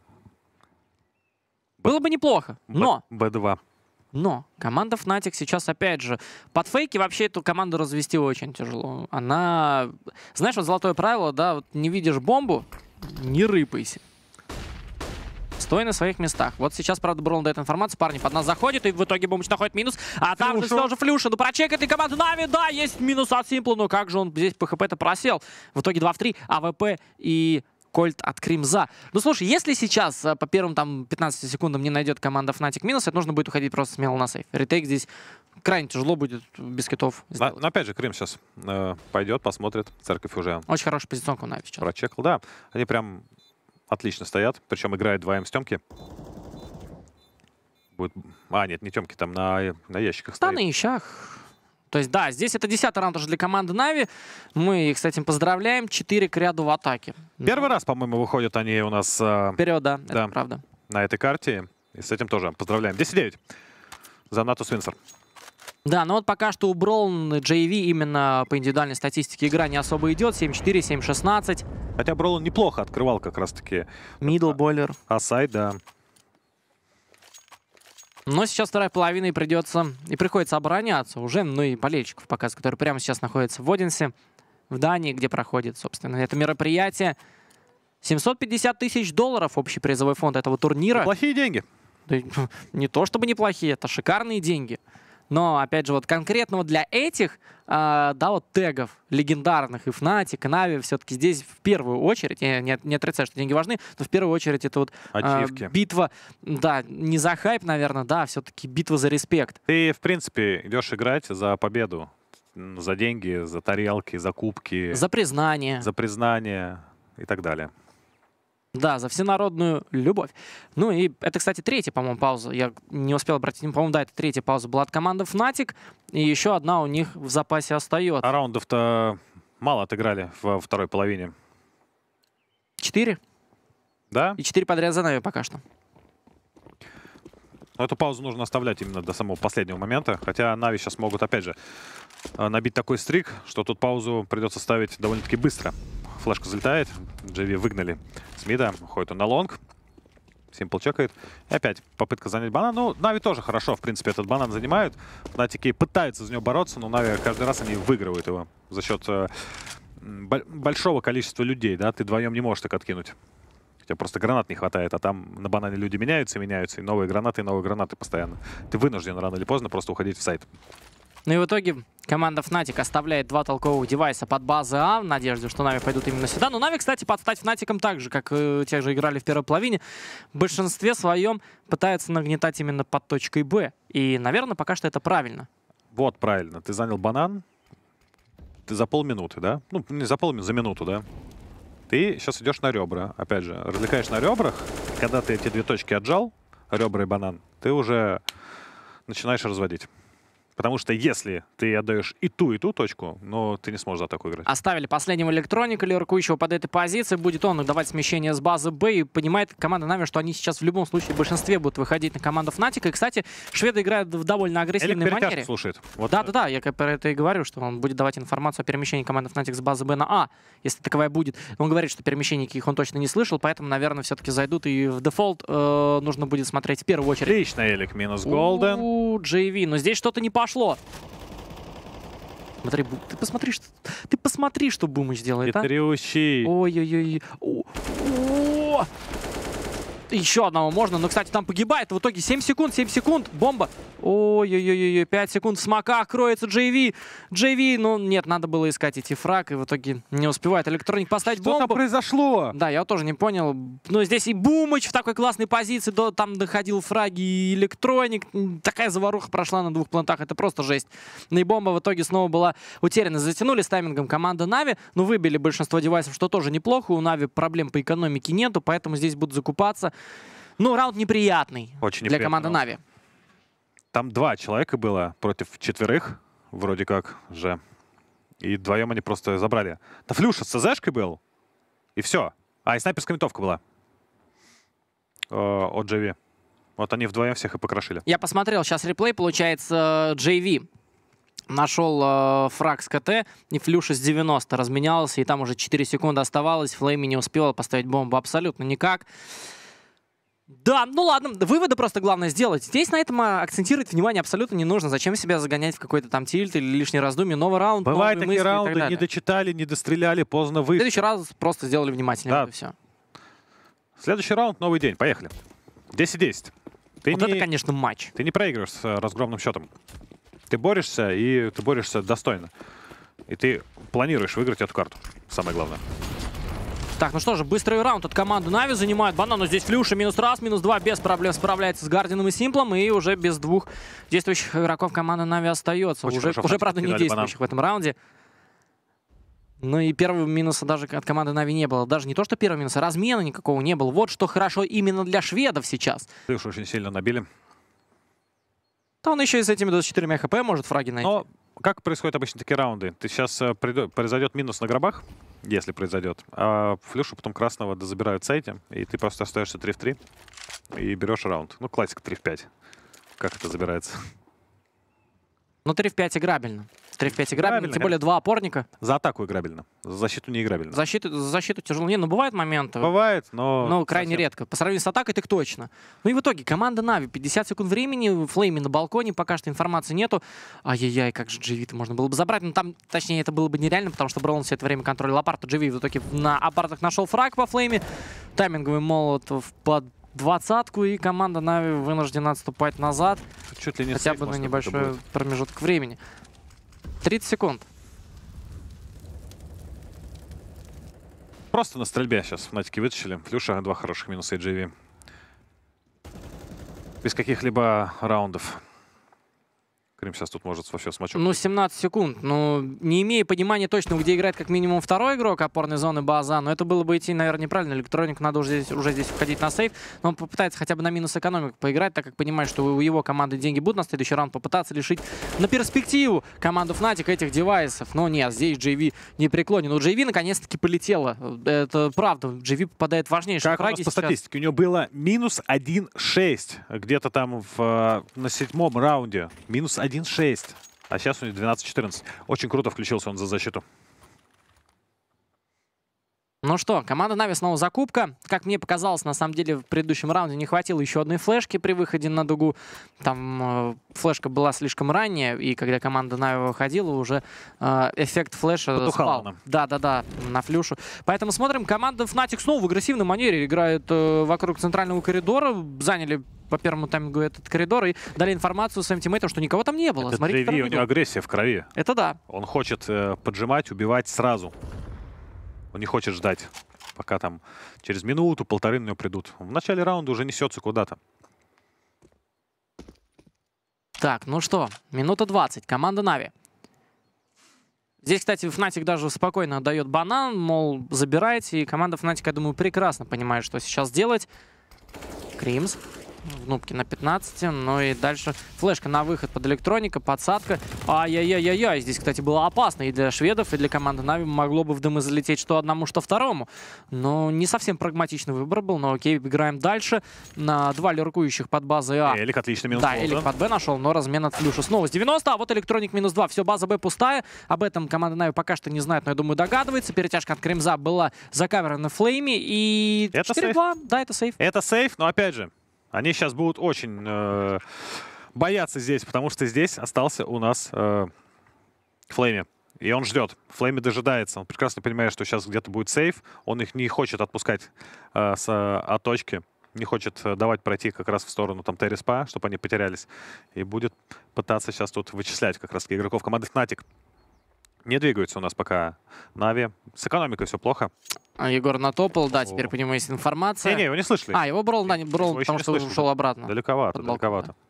Speaker 1: Было бы неплохо, но...
Speaker 2: бэ два.
Speaker 1: Но команда Fnatic сейчас, опять же, под фейки вообще эту команду развести очень тяжело. Она... Знаешь, вот золотое правило, да, вот не видишь бомбу, не рыпайся. Стой на своих местах. Вот сейчас, правда, Бролан дает информацию. Парни под нас заходит, и в итоге Бумыч находит минус. А там же все же Флюша. Ну, прочекает и команда Na'Vi. Да, есть минус от Симпла. Но как же он здесь по ХП-то просел? В итоге два в три. АВП и Кольт от Кримза. Ну, слушай, если сейчас по первым там пятнадцати секундам не найдет команда Fnatic минус, это нужно будет уходить просто смело на сейф. Ретейк здесь крайне тяжело будет без китов сделать.
Speaker 2: Но, но опять же, Крым сейчас э, пойдет, посмотрит. Церковь уже...
Speaker 1: Очень хорошая позиционка у Na'Vi сейчас.
Speaker 2: Прочекал, да. Они прям... Отлично стоят, причем играет два эм с Тёмки. Будет... А, нет, не Тёмки, там на, на ящиках стоит.
Speaker 1: Да, на ящах. То есть, да, здесь это десятый раунд уже для команды Na'Vi. Мы их с этим поздравляем. четыре к ряду в атаке.
Speaker 2: Первый ну. раз, по-моему, выходят они у нас... Э...
Speaker 1: Вперед, да,
Speaker 2: да,
Speaker 1: это правда.
Speaker 2: На этой карте. И с этим тоже поздравляем. десять девять за Натус Винсер.
Speaker 1: Да, но вот пока что у Бролан и джей ви именно по индивидуальной статистике игра не особо идет. семь четыре, семь шестнадцать.
Speaker 2: Хотя Бролан неплохо открывал как раз-таки.
Speaker 1: Мидл, бойлер.
Speaker 2: Асайд, да.
Speaker 1: Но сейчас вторая половина и придется, и приходится обороняться уже. Ну и болельщиков показывать, которые прямо сейчас находятся в Одинсе, в Дании, где проходит, собственно, это мероприятие. семьсот пятьдесят тысяч долларов общий призовой фонд этого турнира.
Speaker 2: Плохие деньги.
Speaker 1: Да, не то чтобы неплохие, это шикарные деньги. Но, опять же, вот конкретно вот для этих, э, да, вот тегов легендарных и Fnatic, и Na'Vi, все-таки здесь в первую очередь, я не, не отрицаю, что деньги важны, но в первую очередь это вот э, битва, да, не за хайп, наверное, да, все-таки битва за респект.
Speaker 2: Ты, в принципе, идешь играть за победу, за деньги, за тарелки, за кубки.
Speaker 1: За признание.
Speaker 2: За признание и так далее.
Speaker 1: Да, за всенародную любовь. Ну и это, кстати, третья, по-моему, пауза. Я не успел обратить, по-моему, да, это третья пауза была от команды Fnatic. И еще одна у них в запасе остается.
Speaker 2: А раундов-то мало отыграли во второй половине.
Speaker 1: Четыре.
Speaker 2: Да?
Speaker 1: И четыре подряд за Na'Vi пока что.
Speaker 2: Но эту паузу нужно оставлять именно до самого последнего момента. Хотя Na'Vi сейчас могут, опять же, набить такой стрик, что тут паузу придется ставить довольно-таки быстро. Флешка залетает. джей ви выгнали с мида. Уходит он на лонг. Симпл чекает. И опять попытка занять банан. Ну, Нави тоже хорошо, в принципе, этот банан занимают. Фнатики пытаются за него бороться, но Нави каждый раз они выигрывают его за счет э, большого количества людей, да. Ты вдвоем не можешь так откинуть. У тебя просто гранат не хватает, а там на банане люди меняются, меняются, и новые гранаты, и новые гранаты постоянно. Ты вынужден рано или поздно просто уходить в сайт.
Speaker 1: Ну и в итоге команда Fnatic оставляет два толковых девайса под базы А в надежде, что Нави пойдут именно сюда. Но Нави, кстати, подстать Fnatic'ом так же, как э, те же играли в первой половине. В большинстве своем пытаются нагнетать именно под точкой Б. И, наверное, пока что это правильно.
Speaker 2: Вот, правильно. Ты занял банан. Ты за полминуты, да? Ну, не за полминуты, за минуту, да? Ты сейчас идешь на ребра. Опять же, развлекаешь на ребрах. Когда ты эти две точки отжал, ребра и банан, ты уже начинаешь разводить. Потому что если ты отдаешь и ту, и ту точку, но ты не сможешь за такую играть.
Speaker 1: Оставили последнего электроника, лиркующего под этой позиции. Будет он давать смещение с базы Б. И понимает команда Нави, что они сейчас в любом случае в большинстве будут выходить на команду Fnatic. И, кстати, шведы играют в довольно агрессивной манере.
Speaker 2: Слушает. Вот.
Speaker 1: Да-да-да, я как про это и говорю, что он будет давать информацию о перемещении команды Fnatic с базы Б на А, если таковая будет. Он говорит, что перемещений их он точно не слышал, поэтому, наверное, все-таки зайдут. И в дефолт э, нужно будет смотреть в первую очередь.
Speaker 2: Отлично, Элик, минус Голден.
Speaker 1: У джей ви, но здесь что-то не пошло. Смотри, ты посмотри, что ты посмотри, что Бумыч делает, а?
Speaker 2: Хитрющий.
Speaker 1: Ой-ой-ой. Еще одного можно, но, кстати, там погибает. В итоге семь секунд, семь секунд. Бомба. Ой-ой-ой, пять секунд в смоках. Кроется джей ви. джей ви, ну нет, надо было искать эти фраг, и в итоге не успевает электроник поставить бомбу.
Speaker 2: Что там произошло?
Speaker 1: Да, я тоже не понял. Но здесь и Бумыч в такой классной позиции. До, там доходил фраги и электроник. Такая заваруха прошла на двух плантах. Это просто жесть. Ну и бомба в итоге снова была утеряна. Затянули с таймингом команда Нави. Но выбили большинство девайсов, что тоже неплохо. У Нави проблем по экономике нету, поэтому здесь будут закупаться. Ну, раунд неприятный
Speaker 2: Очень
Speaker 1: для
Speaker 2: неприятный
Speaker 1: команды
Speaker 2: раунд.
Speaker 1: Нави. Там
Speaker 2: два человека было против четверых, вроде как же. И вдвоем они просто забрали. Да Флюша с ЦЗшкой был, и все. А, и снайперская винтовка была О, от джей ви. Вот они вдвоем всех и покрошили.
Speaker 1: Я посмотрел сейчас реплей, получается, джей ви нашел э, фраг с КТ, и Флюша с девяноста разменялся, и там уже четыре секунды оставалось. Флейми не успела поставить бомбу абсолютно никак. Да, ну ладно, выводы просто главное сделать. Здесь на этом акцентировать внимание абсолютно не нужно. Зачем себя загонять в какой-то там тильт или лишнее раздумье? Новый раунд,
Speaker 2: бывают
Speaker 1: новые
Speaker 2: такие
Speaker 1: мысли и так
Speaker 2: раунды,
Speaker 1: далее.
Speaker 2: не дочитали, не достреляли, поздно
Speaker 1: В
Speaker 2: вы.
Speaker 1: следующий раз просто сделали внимательнее,
Speaker 2: Да.
Speaker 1: вот и все.
Speaker 2: Следующий раунд, новый день, поехали. десять десять. Ты
Speaker 1: Вот
Speaker 2: не,
Speaker 1: это, конечно, матч.
Speaker 2: ты не проигрываешь с э, разгромным счетом. Ты борешься, и ты борешься достойно. И ты планируешь выиграть эту карту. Самое главное.
Speaker 1: Так, ну что же, быстрый раунд от команды Нави занимает банан. Но здесь Флюша минус раз, минус два, без проблем справляется с Гардином и Симплом. И уже без двух действующих игроков команда Нави остается.
Speaker 2: Очень
Speaker 1: Уже,
Speaker 2: хорошо,
Speaker 1: уже
Speaker 2: Фнатики
Speaker 1: правда, не
Speaker 2: кидали
Speaker 1: действующих в этом раунде. Ну и первого минуса даже от команды Нави не было. Даже не то, что первого минуса, размена никакого не было. Вот что хорошо именно для шведов сейчас.
Speaker 2: Флюшу очень сильно набили.
Speaker 1: То он еще и с этими двадцатью четырьмя хп может фраги найти.
Speaker 2: Но как происходят обычно такие раунды? Ты сейчас э, придё- произойдет минус на гробах, если произойдет, а Флюшу потом красного дозабирают в сайте, и ты просто остаешься три в три и берешь раунд. Ну, классика три в пять. Как это забирается?
Speaker 1: Ну три в пять играбельно. три в пять играбельно,
Speaker 2: Играбельно,
Speaker 1: тем более два опорника.
Speaker 2: За атаку играбельно, за защиту не играбельно.
Speaker 1: Защиту, за защиту тяжело. Не, ну бывают моменты.
Speaker 2: Бывает, но...
Speaker 1: Ну, крайне
Speaker 2: совсем.
Speaker 1: редко. По сравнению с атакой, так точно. Ну и в итоге команда Нави. пятьдесят секунд времени, Флейми на балконе, пока что информации нету. Ай-яй-яй, как же джей ви-то можно было бы забрать. Ну там, точнее, это было бы нереально, потому что Броун все это время контролил апарта. джей ви в итоге на апартах нашел фраг по Флейме. Тайминговый молот под двадцатку, и команда Нави вынуждена отступать назад.
Speaker 2: Чуть ли не
Speaker 1: Хотя
Speaker 2: сейф,
Speaker 1: бы на
Speaker 2: может,
Speaker 1: небольшой
Speaker 2: какой-то будет.
Speaker 1: промежуток времени. тридцать секунд.
Speaker 2: Просто на стрельбе сейчас Фнатики вытащили. Флюша, два хороших минуса и джей ви. Без каких-либо раундов. Крим сейчас тут может вообще смачок.
Speaker 1: Ну, семнадцать секунд. Ну, не имея понимания точно, где играет как минимум второй игрок опорной зоны база, но это было бы идти, наверное, неправильно. Электроник надо уже здесь, уже здесь входить на сейф. Но он попытается хотя бы на минус экономику поиграть, так как понимает, что у его команды деньги будут на следующий раунд, попытаться лишить на перспективу команду Fnatic этих девайсов. Но нет, здесь джей ви не преклонен. У джей ви наконец-таки полетело. Это правда. джей ви попадает в важнейшие
Speaker 2: Как у нас
Speaker 1: фраги
Speaker 2: по
Speaker 1: сейчас.
Speaker 2: статистике? У него было минус один шесть. Где-то там в, на седьмом раунде. Минус один шесть. А сейчас у него двенадцать четырнадцать. Очень круто включился он за защиту.
Speaker 1: Ну что, команда Нави снова закупка. Как мне показалось, на самом деле в предыдущем раунде не хватило еще одной флешки при выходе на дугу. Там э, флешка была слишком ранняя, и когда команда Нави выходила, уже э, эффект флеша спал. Да-да-да, на флюшу. Поэтому смотрим, команда Fnatic снова в агрессивной манере играет э, вокруг центрального коридора. Заняли по первому таймингу этот коридор и дали информацию своим тиммейтам, что никого там не было.
Speaker 2: Это
Speaker 1: Смотрите,
Speaker 2: джей ви, у него агрессия в крови.
Speaker 1: Это да.
Speaker 2: Он хочет э, поджимать, убивать сразу. Он не хочет ждать, пока там через минуту, полторы на него придут. В начале раунда уже несется куда-то.
Speaker 1: Так, ну что, минута двадцать. Команда Нави. Здесь, кстати, Fnatic даже спокойно отдает банан, мол, забирайте. И команда Fnatic, я думаю, прекрасно понимает, что сейчас делать. Кримс. В нубке на пятнадцати. Ну и дальше флешка на выход под электроника, подсадка. Ай-яй-яй-яй-яй. Здесь, кстати, было опасно и для шведов, и для команды Нави. Могло бы в дымы залететь что одному, что второму. Но не совсем прагматичный выбор был. Но окей, играем дальше. На два лиркующих под базой А.
Speaker 2: Элик отлично минус.
Speaker 1: Да, Элик под Б нашел, но размен от флюша. Снова с девяноста, а вот электроник минус два. Все, база Б пустая. Об этом команда Нави пока что не знает, но я думаю, догадывается. Перетяжка от Кримза была закаверена Флейми. И четыре два. Да, это сейф.
Speaker 2: Это сейф, но опять же, они сейчас будут очень э, бояться здесь, потому что здесь остался у нас э, Флейми. И он ждет. Флейми дожидается. Он прекрасно понимает, что сейчас где-то будет сейф. Он их не хочет отпускать э, с А точки. Не хочет давать пройти как раз в сторону там Терриспа, чтобы они потерялись. И будет пытаться сейчас тут вычислять как раз игроков команды Fnatic. Не двигаются у нас пока Нави. С экономикой все плохо.
Speaker 1: Егор натопал, да, теперь
Speaker 2: О.
Speaker 1: по нему есть информация.
Speaker 2: Не-не, его не слышали.
Speaker 1: А, его брол, да, не брол,
Speaker 2: Его
Speaker 1: потому
Speaker 2: не
Speaker 1: что
Speaker 2: слышали.
Speaker 1: ушел обратно.
Speaker 2: Далековато,
Speaker 1: Под балкон,
Speaker 2: далековато.
Speaker 1: да.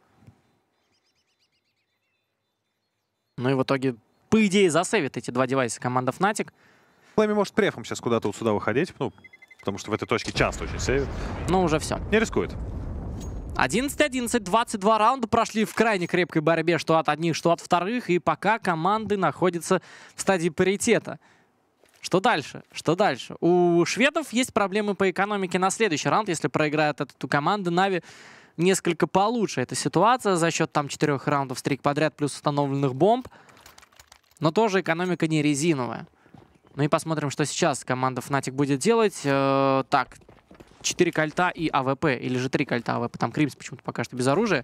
Speaker 1: Ну и в итоге, по идее, засейвит эти два девайса команда Fnatic.
Speaker 2: Флейми может префом сейчас куда-то вот сюда выходить, ну, потому что в этой точке часто очень сейвит.
Speaker 1: Но уже все.
Speaker 2: Не рискует.
Speaker 1: одиннадцать одиннадцать, двадцать два раунда прошли в крайне крепкой борьбе, что от одних, что от вторых. И пока команды находятся в стадии паритета. Что дальше? Что дальше? У шведов есть проблемы по экономике на следующий раунд. Если проиграет эту команду, Нави несколько получше эта ситуация за счет там четырех раундов стрик подряд плюс установленных бомб. Но тоже экономика не резиновая. Ну и посмотрим, что сейчас команда Fnatic будет делать. Э, так, четыре кольта и АВП. Или же три кольта АВП. Там Кримс почему-то пока что без оружия.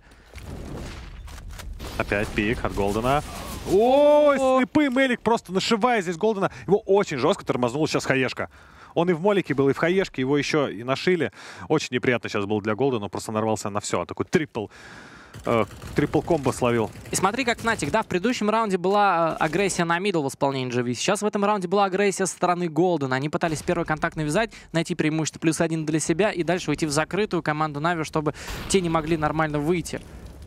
Speaker 2: Опять пик от Голдена. Ой, слепый Мелик просто нашивает здесь Голдена. Его очень жестко тормознул сейчас Хаешка. Он и в молике был, и в Хаешке. Его еще и нашили. Очень неприятно сейчас было для Голдена. Он просто нарвался на все. Такой трипл. Э, трипл комбо словил.
Speaker 1: И смотри, как Fnatic, да, в предыдущем раунде была э, агрессия на мидл в исполнении джи ви. Сейчас в этом раунде была агрессия со стороны Голдена. Они пытались первый контакт навязать, найти преимущество плюс один для себя и дальше уйти в закрытую команду Нави, чтобы те не могли нормально выйти.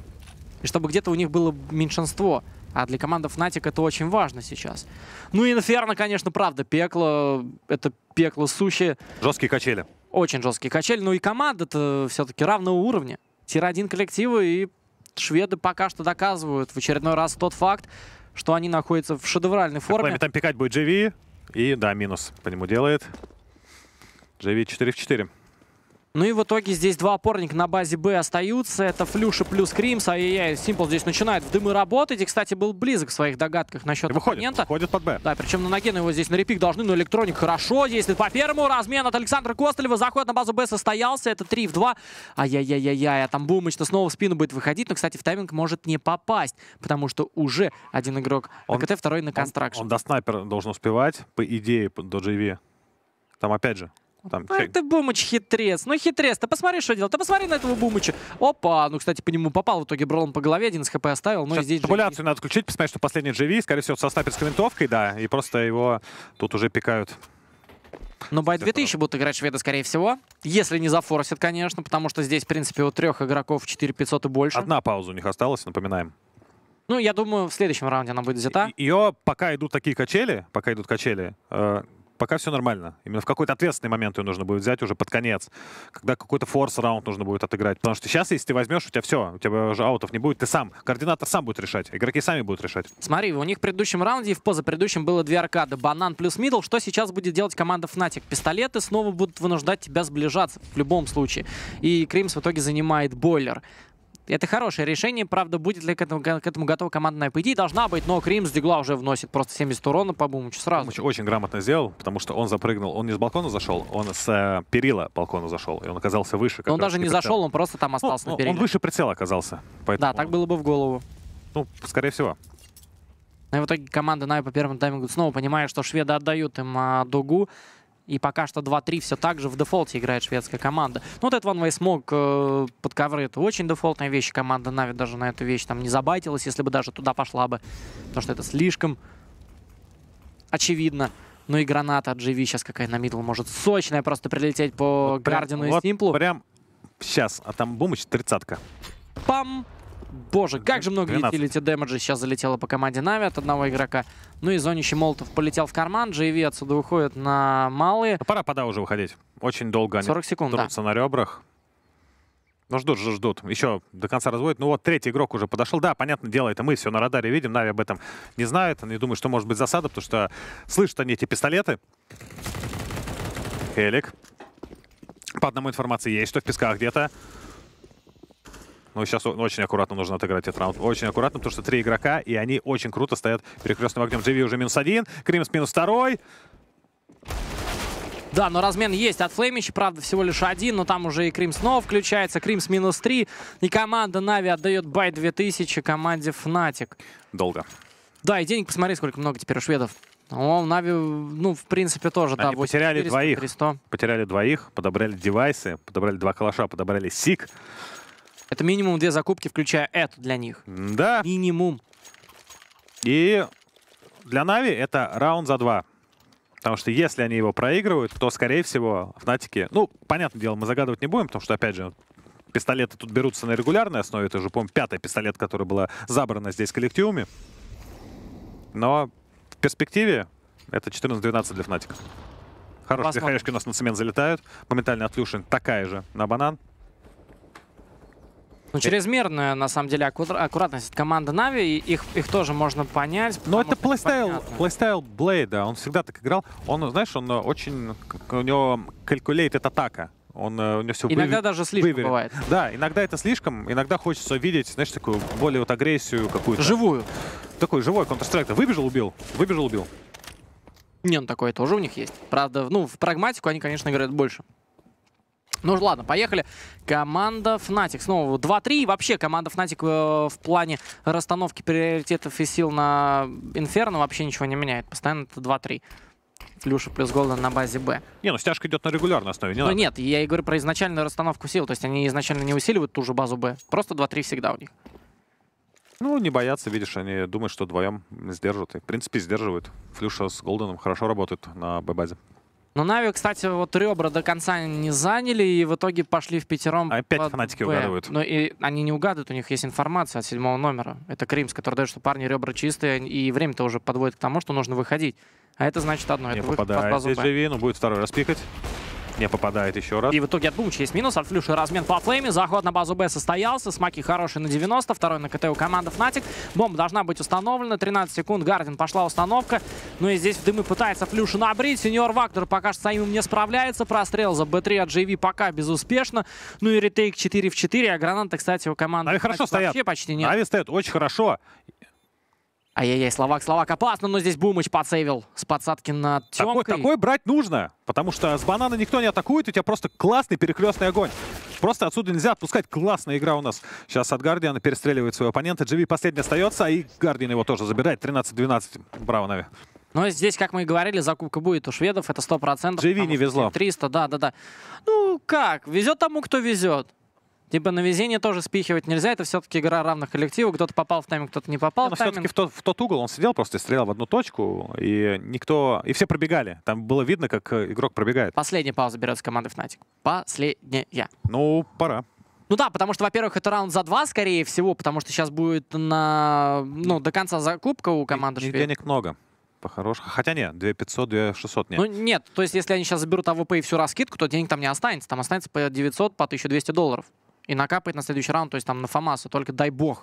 Speaker 1: И чтобы где-то у них было меньшинство. А для команды Fnatic это очень важно сейчас. Ну и Инферно, конечно, правда, пекло. Это пекло сущее.
Speaker 2: Жесткие качели.
Speaker 1: Очень жесткие качели. Ну и команда-то все-таки равного уровня. Тир один коллектива, и шведы пока что доказывают в очередной раз тот факт, что они находятся в шедевральной форме.
Speaker 2: Флейми там пикать будет джей ви. И да, минус по нему делает. джей ви четыре в четыре.
Speaker 1: Ну и в итоге здесь два опорника на базе Б остаются. Это Флюша плюс Кримс. Ай-яй-яй, Simple здесь начинает в дымы работать. И, кстати, был близок в своих догадках насчет
Speaker 2: Выходит,
Speaker 1: оппонента.
Speaker 2: выходит под Б.
Speaker 1: Да, причем на ноге его здесь на репик должны, но электроник хорошо действует. По первому размен от Александра Костылева. Заход на базу Б состоялся. Это три в два. Ай-яй-яй-яй-яй. А там Бумыч-то снова в спину будет выходить. Но, кстати, в тайминг может не попасть. Потому что уже один игрок на КТ, второй на Констракшн.
Speaker 2: Он, он до снайпера должен успевать, по идее, до джей ви. Там опять же. Там,
Speaker 1: Ну, это Бумыч хитрец. Ну, хитрец. Ты посмотри, что делал. Ты посмотри на этого Бумыча. Опа. Ну, кстати, по нему попал. В итоге Бролом по голове. один из хп оставил. Ну, и здесь
Speaker 2: табуляцию надо включить, посмотреть, что последний джей ви, скорее всего, со снайперской винтовкой, да. И просто его тут уже пикают.
Speaker 1: Но бай две тысячи будут играть шведы, скорее всего. Если не зафорсят, конечно. Потому что здесь, в принципе, у трех игроков четыре пятьсот и больше.
Speaker 2: Одна пауза у них осталась, напоминаем.
Speaker 1: Ну, я думаю, в следующем раунде она будет взята.
Speaker 2: Ее, пока идут такие качели, пока идут качели, э, пока все нормально. Именно в какой-то ответственный момент ее нужно будет взять уже под конец. Когда какой-то форс-раунд нужно будет отыграть. Потому что сейчас, если ты возьмешь, у тебя все, у тебя уже аутов не будет. Ты сам, координатор сам будет решать. Игроки сами будут решать.
Speaker 1: Смотри, у них в предыдущем раунде и в позапредыдущем было две аркады. Банан плюс мидл. Что сейчас будет делать команда Fnatic? Пистолеты снова будут вынуждать тебя сближаться в любом случае. И Кримс в итоге занимает бойлер. Это хорошее решение. Правда, будет ли к этому, к этому готова командная? По идее, должна быть, но Крим с дигла уже вносит просто семьдесят урона по Бумычу сразу.
Speaker 2: Бумыч очень грамотно сделал, потому что он запрыгнул. Он не с балкона зашел, он с э, перила балкона зашел. И он оказался выше.
Speaker 1: Но он даже не
Speaker 2: прицел.
Speaker 1: зашел, он просто там остался
Speaker 2: ну,
Speaker 1: на периле.
Speaker 2: Он выше прицела оказался. Поэтому...
Speaker 1: Да, так было бы в голову.
Speaker 2: Ну, скорее всего.
Speaker 1: Ну и в итоге команда Нави по первому таймингу снова понимает, что шведы отдают им а, дугу. И пока что два-три все так же в дефолте играет шведская команда. Ну вот этот One Way Smoke э, под ковры — это очень дефолтная вещь. Команда Нави даже на эту вещь там не забайтилась, если бы даже туда пошла бы. Потому что это слишком очевидно. Ну и граната от джи ви сейчас какая на мидл может сочная просто прилететь по
Speaker 2: Вот прям,
Speaker 1: Гардину и
Speaker 2: вот
Speaker 1: Симплу.
Speaker 2: Прям сейчас. А там Бумыч тридцатка.
Speaker 1: Пам! Боже, как же много utility дэмэджа сейчас залетело по команде Нави от одного игрока. Ну и зонище Молотов полетел в карман. джи ви отсюда уходит на малые.
Speaker 2: Ну, пора, пора уже выходить. Очень долго они
Speaker 1: сорок секунд,
Speaker 2: трутся
Speaker 1: да.
Speaker 2: на ребрах. Ну, ждут, ждут, ждут. Еще до конца разводят. Ну вот третий игрок уже подошел. Да, понятное дело, это мы все на радаре видим. Нави об этом не знают. Они думают, что может быть засада, потому что слышат они эти пистолеты. Хелик. По одному информации есть, что в песках где-то. Ну, сейчас очень аккуратно нужно отыграть этот раунд. Очень аккуратно, потому что три игрока, и они очень круто стоят перекрестным огнем. джи ви уже минус один, Кримс минус второй.
Speaker 1: Да, но размен есть от Флеймича, правда, всего лишь один, но там уже и Крим снова включается. Кримс минус три, и команда Нави отдает бай две тысячи команде Fnatic.
Speaker 2: Долго.
Speaker 1: Да, и денег посмотри, сколько много теперь у шведов. О, Нави, ну, в принципе, тоже,
Speaker 2: Они
Speaker 1: да,
Speaker 2: потеряли двоих.
Speaker 1: триста.
Speaker 2: Потеряли двоих, подобрали девайсы, подобрали два калаша, подобрали сик.
Speaker 1: Это минимум две закупки, включая эту для них.
Speaker 2: Да.
Speaker 1: Минимум.
Speaker 2: И для Нави это раунд за два. Потому что если они его проигрывают, то, скорее всего, Фнатики... Ну, понятное дело, мы загадывать не будем, потому что, опять же, пистолеты тут берутся на регулярной основе. Это уже, по-моему, пятый пистолет, который была забрана здесь коллективами. Но в перспективе это четырнадцать двенадцать для Фнатика. Хорошие хаешки у нас на цемент залетают. Моментально от Люшин такая же на банан.
Speaker 1: Ну, чрезмерная, на самом деле, аккура аккуратность команды Нави, их, их тоже можно понять.
Speaker 2: Но это плейстайл, плейстайл Блейда, он всегда так играл. Он, знаешь, он очень... У него калькулейтед атака. Он, у него все
Speaker 1: иногда
Speaker 2: вы...
Speaker 1: даже слишком
Speaker 2: выверен.
Speaker 1: бывает.
Speaker 2: Да, иногда это слишком. Иногда хочется видеть, знаешь, такую более вот агрессию какую-то.
Speaker 1: Живую.
Speaker 2: Такой живой Counter-Strike. Выбежал, убил. Выбежал, убил.
Speaker 1: Не, ну такое тоже у них есть. Правда, ну, в прагматику они, конечно, играют больше. Ну ладно, поехали. Команда Fnatic. Снова два-три. Вообще команда Fnatic э, в плане расстановки приоритетов и сил на Inferno вообще ничего не меняет. Постоянно это два-три. Флюша плюс Голден на базе Б.
Speaker 2: Не, ну стяжка идет на регулярной основе. Не
Speaker 1: ну
Speaker 2: надо.
Speaker 1: нет, я и говорю про изначальную расстановку сил. То есть они изначально не усиливают ту же базу Б. Просто два-три всегда у них.
Speaker 2: Ну, не боятся, видишь, они думают, что вдвоем сдержат. И, в принципе, сдерживают. Флюша с Голденом хорошо работают на Б-базе.
Speaker 1: Но Нави, кстати, вот ребра до конца не заняли, и в итоге пошли в пятером.
Speaker 2: Опять Фнатики угадывают.
Speaker 1: Но и они не угадывают, у них есть информация от седьмого номера. Это Кримс, который дает, что парни ребра чистые, и время-то уже подводит к тому, что нужно выходить. А это значит одно.
Speaker 2: Не
Speaker 1: это
Speaker 2: попадает здесь джи ви, но будет второй раз пикать. Не попадает еще раз.
Speaker 1: И в итоге от Бумыча есть минус, от Флюши размен по флейме. Заход на базу Б состоялся. Смаки хороший на девяносто. Второй на КТ у команды Fnatic. Бомба должна быть установлена. тринадцать секунд. Гардин пошла установка. Ну и здесь в дымы пытается Флюша набрить. Сеньор Вактор пока что самим не справляется. Прострел за Б три от джи ви пока безуспешно. Ну и ретейк четыре в четыре. А гранаты, кстати, у команды
Speaker 2: Нави хорошо стоят.
Speaker 1: вообще почти нет.
Speaker 2: Нави стоят очень хорошо.
Speaker 1: Ай-яй-яй, Словак, Словак опасно, но здесь Бумыч подсейвил с подсадки над
Speaker 2: Такой,
Speaker 1: Тёмкой.
Speaker 2: такой брать нужно, потому что с банана никто не атакует, у тебя просто классный перекрестный огонь. Просто отсюда нельзя отпускать. Классная игра у нас сейчас от Гардиана, перестреливает своего оппонента. джи ви последний остается, и Гардиан его тоже забирает. тринадцать двенадцать. Браво, Нави.
Speaker 1: Но здесь, как мы и говорили, закупка будет у шведов, это сто процентов.
Speaker 2: джи ви не везло.
Speaker 1: триста, да-да-да. Ну как, везет тому, кто везет. Типа на везение тоже спихивать нельзя, это все-таки игра равных коллективов. Кто-то попал в тайминг, кто-то не попал
Speaker 2: Не, но
Speaker 1: в тайминг.
Speaker 2: все-таки в тот, в тот угол он сидел, просто стрелял в одну точку, и никто... И все пробегали. Там было видно, как игрок пробегает.
Speaker 1: Последняя пауза берется команда Fnatic. Последняя.
Speaker 2: Ну, пора.
Speaker 1: Ну да, потому что, во-первых, это раунд за два, скорее всего, потому что сейчас будет на... Ну, до конца закупка у команды
Speaker 2: И
Speaker 1: шведов.
Speaker 2: денег много. По-хорошему. Хотя нет, две пятьсот, две шестьсот нет.
Speaker 1: Ну нет, то есть если они сейчас заберут АВП и всю раскидку, то денег там не останется. Там останется по девятьсот, по тысяча двести долларов. И накапает на следующий раунд, то есть там на Фомасу, только дай бог.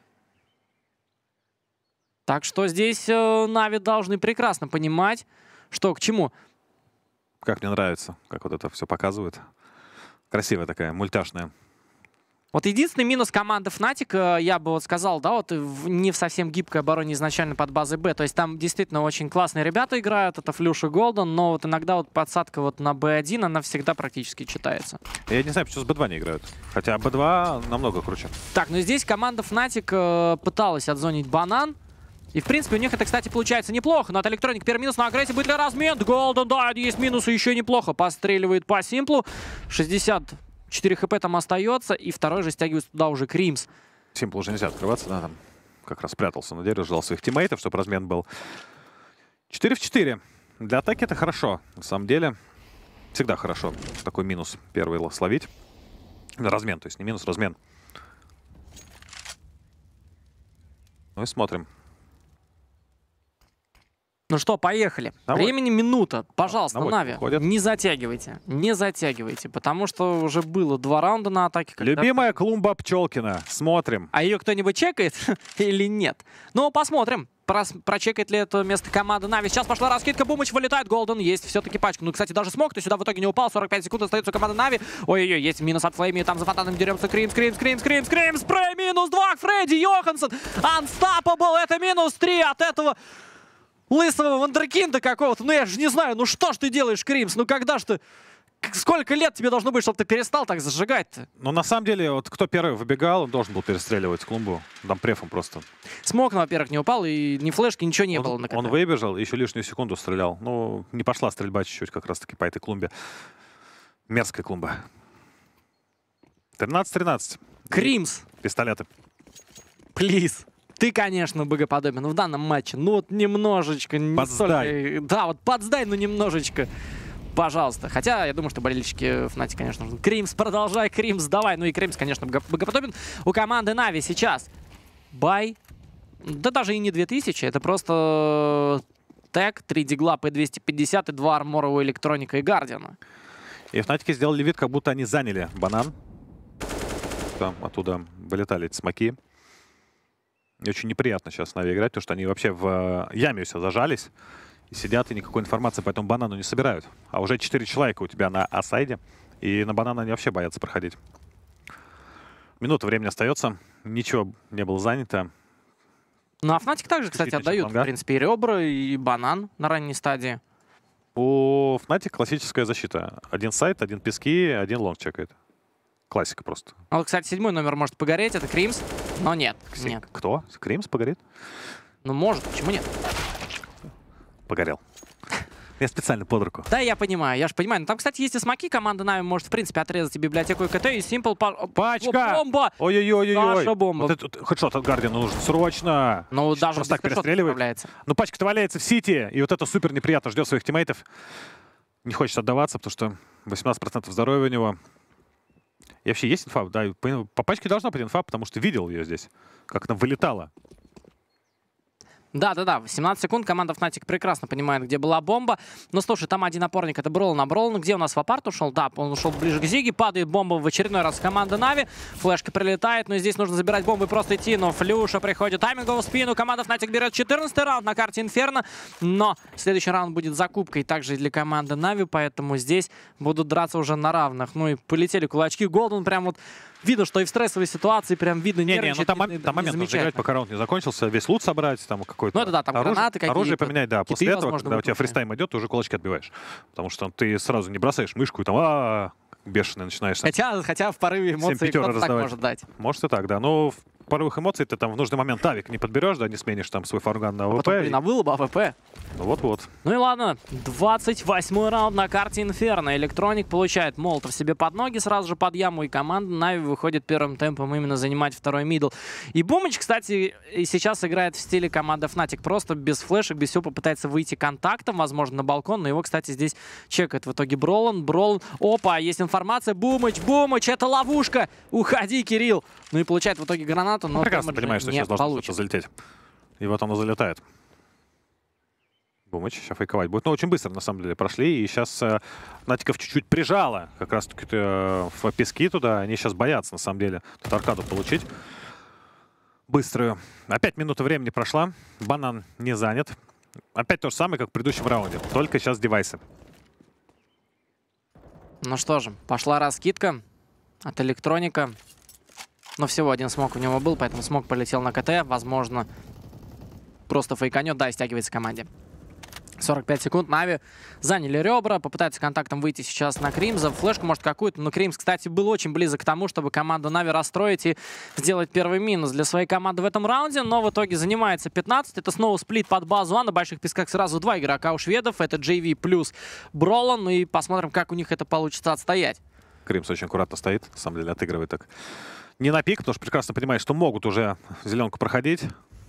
Speaker 1: Так что здесь э, Нави должны прекрасно понимать, что к чему.
Speaker 2: Как мне нравится, как вот это все показывает. Красивая такая, мультяшная
Speaker 1: Вот единственный минус команды Fnatic, я бы вот сказал, да, вот в, не в совсем гибкой обороне изначально под базой Б. То есть там действительно очень классные ребята играют, это Флюш и Голден, но вот иногда вот подсадка вот на Б один, она всегда практически читается.
Speaker 2: Я не знаю, почему с Б два не играют. Хотя Б два намного круче.
Speaker 1: Так, ну здесь команда Fnatic э, пыталась отзонить банан. И, в принципе, у них это, кстати, получается неплохо. Но от Electronic первый минус на агрессии. Будет ли размен? Голден, да, есть минус, и еще неплохо. Постреливает по Симплу. шестьдесят четыре хп там остается. И второй же стягивается туда уже Кримс.
Speaker 2: Симпл уже нельзя открываться, да, там как раз спрятался на дереве, ждал своих тиммейтов, чтобы размен был. четыре в четыре. Для атаки это хорошо. На самом деле, всегда хорошо такой минус первый словить. Размен, то есть не минус, размен. Ну и смотрим.
Speaker 1: Ну что, поехали.
Speaker 2: Наводь.
Speaker 1: Времени минута. Пожалуйста,
Speaker 2: Наводь
Speaker 1: Нави,
Speaker 2: выходит.
Speaker 1: не затягивайте. Не затягивайте, потому что уже было два раунда на атаке. Когда...
Speaker 2: Любимая клумба Пчелкина. Смотрим.
Speaker 1: А ее кто-нибудь чекает или нет? Ну, посмотрим. Прос прочекает ли это место команды Нави. Сейчас пошла раскидка, Бумыч вылетает, Голден есть все-таки пачка. Ну, кстати, даже смог, то сюда в итоге не упал. сорок пять секунд остается у команды Нави. Ой-ой-ой, есть минус от Флейми, там за фонтаном деремся. Кримс, Кримс, Кримс, Кримс, Кримс, спрей, минус два, Фредди Йоханссон. Unstoppable, это минус три от этого лысого вундеркинда какого-то. Ну, я же не знаю, ну что ж ты делаешь, Кримс? Ну, когда ж ты... Сколько лет тебе должно быть, чтобы ты перестал так зажигать-то?
Speaker 2: Ну, на самом деле, вот кто первый выбегал, он должен был перестреливать клумбу. Там префом просто.
Speaker 1: Смок, ну, во-первых, не упал, и ни флешки, ничего не
Speaker 2: он,
Speaker 1: было на КТ.
Speaker 2: Он выбежал и еще лишнюю секунду стрелял. Ну, не пошла стрельба чуть-чуть как раз-таки по этой клумбе. Мерзкая клумба. тринадцать тринадцать.
Speaker 1: Кримс.
Speaker 2: Пистолеты.
Speaker 1: Плиз. Ты, конечно, богоподобен в данном матче. Ну вот немножечко. Не
Speaker 2: подсдай.
Speaker 1: Столько... Да, вот подсдай, ну немножечко. Пожалуйста. Хотя, я думаю, что болельщики Fnatic, конечно, нужны. Кримс, продолжай, Кримс, давай. Ну и Кримс, конечно, богоподобен. У команды Нави сейчас бай. Да даже и не две тысячи. Это просто тег, три дигла П двести пятьдесят и два армора у Электроника и Гардиана.
Speaker 2: И Fnatic сделали вид, как будто они заняли банан. Там оттуда вылетали эти смоки. И очень неприятно сейчас с Нави играть, потому что они вообще в яме все зажались. И сидят, и никакой информации по этому банану не собирают. А уже четыре человека у тебя на асайде. И на банан они вообще боятся проходить. Минута времени остается. Ничего не было занято.
Speaker 1: Ну а Fnatic также, кстати, отдают, в принципе, и ребра, и банан на ранней стадии.
Speaker 2: У Fnatic классическая защита. Один сайт, один пески, один лонг чекает. Классика просто.
Speaker 1: А вот, кстати, седьмой номер может погореть, это Кримс. Но нет, нет.
Speaker 2: Кто? Кримс погорит?
Speaker 1: Ну может, почему нет?
Speaker 2: Погорел. Я специально под руку.
Speaker 1: Да, я понимаю, я же понимаю. Но там, кстати, есть и смоки. Команда Нави может, в принципе, отрезать и библиотеку и КТ, и Simple...
Speaker 2: Пачка!
Speaker 1: О, бомба!
Speaker 2: Ой-ой-ой-ой-ой!
Speaker 1: Наша бомба.
Speaker 2: Вот этот хедшот от Гардиана нужен срочно!
Speaker 1: Ну,
Speaker 2: Сейчас
Speaker 1: даже
Speaker 2: просто так перестреливает. Ну, пачка-то валяется в сити, и вот это супер неприятно. Ждет своих тиммейтов. Не хочет отдаваться, потому что восемнадцать процентов здоровья у него. И вообще есть инфа? Да, по, по пачке должна быть инфа, потому что видел ее здесь. Как она вылетала.
Speaker 1: Да-да-да, семнадцать секунд, команда Fnatic прекрасно понимает, где была бомба. Но слушай, там один опорник, это Бролан. А Бролан где у нас в апарт ушел? Да, он ушел ближе к Зиге, падает бомба в очередной раз команда Нави. Флешка прилетает, но здесь нужно забирать бомбу и просто идти. Но Флюша приходит таймингово в спину. Команда Fnatic берет четырнадцатый раунд на карте Инферно. Но следующий раунд будет закупкой также и для команды Нави, поэтому здесь будут драться уже на равных. Ну и полетели кулачки. Голден прям вот... Видно, что и в стрессовой ситуации прям видно
Speaker 2: не,
Speaker 1: нервничает.
Speaker 2: Не, ну там, там момент нужно играть, пока раунд не закончился, весь лут собрать, там какой-то
Speaker 1: ну, это да, там
Speaker 2: оружие,
Speaker 1: гранаты какие-то,
Speaker 2: оружие поменять, да. После этого,
Speaker 1: возможно,
Speaker 2: когда у тебя фристайм идет, ты уже кулачки отбиваешь. Потому что ты сразу не бросаешь мышку и там а бешеный начинаешь.
Speaker 1: Хотя, хотя в порыве эмоций кто-то так может дать.
Speaker 2: Может и так, да. Но в порывах эмоций ты там в нужный момент авик не подберешь, да, не сменишь там свой фарган на АВП.
Speaker 1: А потом, блин, а было бы АВП.
Speaker 2: Ну вот-вот.
Speaker 1: Ну и ладно, двадцать восьмой раунд на карте Инферно. Электроник получает молотов себе под ноги, сразу же под яму, и команда Нави выходит первым темпом именно занимать второй мидл. И Бумыч, кстати, и сейчас играет в стиле команды Fnatic, просто без флешек, без всего попытается выйти контактом, возможно, на балкон, но его, кстати, здесь чекает в итоге Бролан. Бролан, опа, есть информация, Бумыч, Бумыч, это ловушка, уходи, Кирилл. Ну и получает в итоге гранату, но
Speaker 2: прекрасно понимаешь, что сейчас должно что-то залететь. И вот оно залетает. Бумыч сейчас фейковать будет. Но очень быстро, на самом деле, прошли. И сейчас э, Натиков чуть-чуть прижало как раз-таки э, в пески туда. Они сейчас боятся, на самом деле, тут аркаду получить. Быструю. Опять минута времени прошла. Банан не занят. Опять то же самое, как в предыдущем раунде. Только сейчас девайсы.
Speaker 1: Ну что же, пошла раскидка от Электроника. Но всего один смог у него был, поэтому смог полетел на КТ. Возможно, просто фейканет, да, и стягивается команде. сорок пять секунд. Нави заняли ребра, попытаются контактом выйти сейчас на Кримза. Флешку, может, какую-то. Но Кримз, кстати, был очень близок к тому, чтобы команду Нави расстроить и сделать первый минус для своей команды в этом раунде. Но в итоге занимается пятнадцать. Это снова сплит под базу А. На больших песках сразу два игрока у шведов. Это джей ви плюс Бролан. Ну и посмотрим, как у них это получится отстоять.
Speaker 2: Кримз очень аккуратно стоит. На самом деле отыгрывает так не на пик, потому что прекрасно понимает, что могут уже зеленку проходить.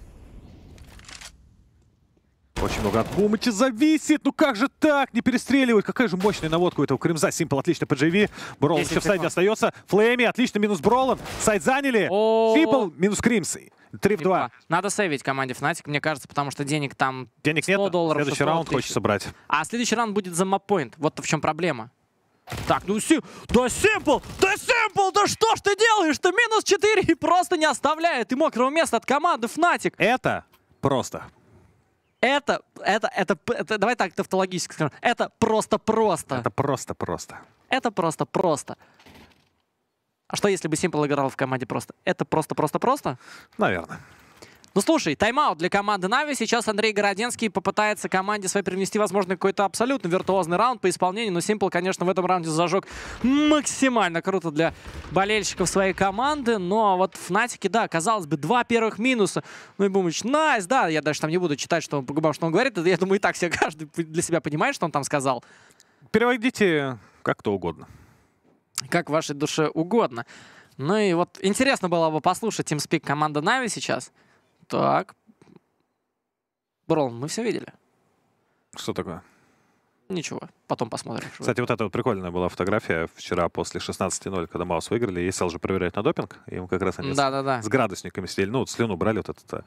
Speaker 2: Очень много от Бумыча зависит. Ну как же так? Не перестреливать. Какая же мощная наводка у этого Кримза. Симпл отлично по джей ви. Бролан еще в сайде остается. Флейми отлично минус Бролан. Сайд заняли. Симпл минус Кримз. три в два.
Speaker 1: Надо сейвить команде Fnatic, мне кажется, потому что денег там
Speaker 2: денег
Speaker 1: сто
Speaker 2: нет.
Speaker 1: долларов.
Speaker 2: Следующий раунд хочется брать.
Speaker 1: А следующий раунд будет за маппоинт. Вот в чем проблема. Так, ну Сим... Да Симпл! Да Симпл! Да что ж ты делаешь-то? минус четыре и просто не оставляет и мокрого места от команды Fnatic.
Speaker 2: Это просто.
Speaker 1: Это, это, это, это, давай так тавтологически скажем. Это просто-просто.
Speaker 2: Это просто-просто.
Speaker 1: Это просто-просто. А что, если бы Simple играл в команде просто? Это просто-просто-просто?
Speaker 2: Наверное.
Speaker 1: Ну, слушай, тайм-аут для команды Нави. Сейчас Андрей Городенский попытается команде своей привнести, возможно, какой-то абсолютно виртуозный раунд по исполнению. Но Simple, конечно, в этом раунде зажег максимально круто для болельщиков своей команды. Но вот Fnatic, да, казалось бы, два первых минуса. Ну и Бумыч, найс, да, я даже там не буду читать, что он по губам, что он говорит. Я думаю, и так все каждый для себя понимает, что он там сказал.
Speaker 2: Переводите как то угодно.
Speaker 1: Как вашей душе угодно. Ну и вот интересно было бы послушать TeamSpeak команды Нави сейчас. Так. Брол, мы все видели.
Speaker 2: Что такое?
Speaker 1: Ничего, потом посмотрим.
Speaker 2: Кстати, вот эта вот прикольная была фотография вчера после шестнадцати ноль, когда Маус выиграли. И стал же проверять на допинг. И им как раз они
Speaker 1: да, да, да.
Speaker 2: с, с градусниками сидели. Ну, вот слюну брали, вот это,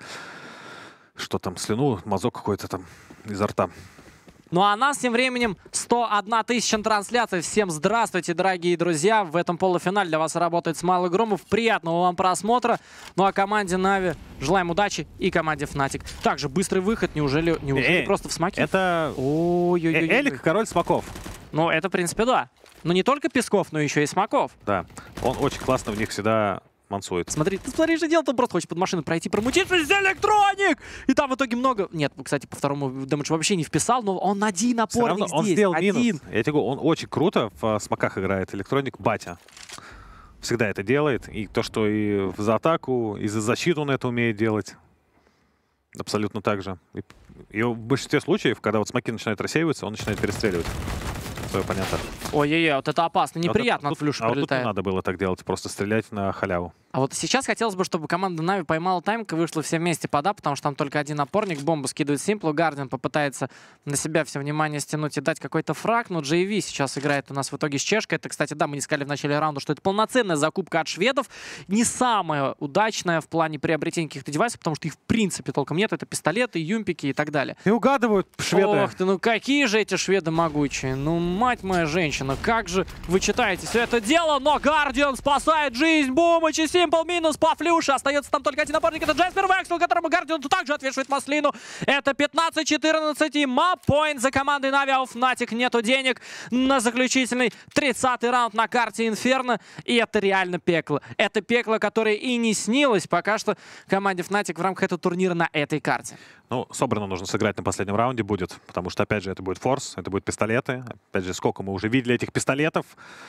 Speaker 2: что там, слюну, мазок какой-то там изо рта.
Speaker 1: Ну а нас тем временем сто одна тысяча трансляций. Всем здравствуйте, дорогие друзья. В этом полуфинале для вас работает Смайл Громов. Приятного вам просмотра. Ну а команде Нави желаем удачи и команде Fnatic. Также быстрый выход. Неужели, неужели
Speaker 2: э,
Speaker 1: просто в смоке?
Speaker 2: Это
Speaker 1: Ой-ой-ой.
Speaker 2: Элик, король смоков.
Speaker 1: Ну это, в принципе, да. Но не только Песков, но еще и Смоков.
Speaker 2: Да. Он очень классно в них всегда мансует.
Speaker 1: Смотри, ты смотри, что делает, он просто хочет под машину пройти, промутиться, электроник! И там в итоге много... Нет, кстати, по второму дэмэдж вообще не вписал, но он один опорник здесь.
Speaker 2: Он сделал
Speaker 1: один.
Speaker 2: минус. Я тебе говорю, он очень круто в смоках играет. Электроник батя. Всегда это делает. И то, что и за атаку, и за защиту он это умеет делать. Абсолютно так же. И, и в большинстве случаев, когда вот смоки начинают рассеиваться, он начинает перестреливать. Все понятно.
Speaker 1: Ой-ой-ой, вот это опасно. Неприятно
Speaker 2: а
Speaker 1: от флюша
Speaker 2: а вот тут
Speaker 1: прилетает.
Speaker 2: не надо было так делать, просто стрелять на халяву.
Speaker 1: А вот сейчас хотелось бы, чтобы команда Нави поймала тайминг и вышла все вместе под А, потому что там только один опорник. Бомбу скидывает Симплу. Гардиан попытается на себя все внимание стянуть и дать какой-то фраг. Но джей ви сейчас играет у нас в итоге с чешкой. Это, кстати, да, мы не сказали в начале раунда, что это полноценная закупка от шведов. Не самая удачная в плане приобретения каких-то девайсов, потому что их в принципе толком нет. Это пистолеты, юмпики и так далее.
Speaker 2: И угадывают шведы.
Speaker 1: Ох ты, ну какие же эти шведы могучие. Ну, мать моя женщина, как же вы читаете все это дело. Но Гардиан спасает жизнь Бумыч и Симпл минус по флюше. Остается там только один напарник. Это Джаспер Вексел, которому Гардиан также отвешивает маслину. Это пятнадцать четырнадцать и мап-поинт за командой Нави. А у Fnatic нету денег на заключительный тридцатый раунд на карте Инферно. И это реально пекло. Это пекло, которое и не снилось пока что команде Fnatic в рамках этого турнира на этой карте.
Speaker 2: Ну, собрано нужно сыграть на последнем раунде будет, потому что, опять же, это будет форс, это будут пистолеты. Опять же, сколько мы уже видели этих пистолетов.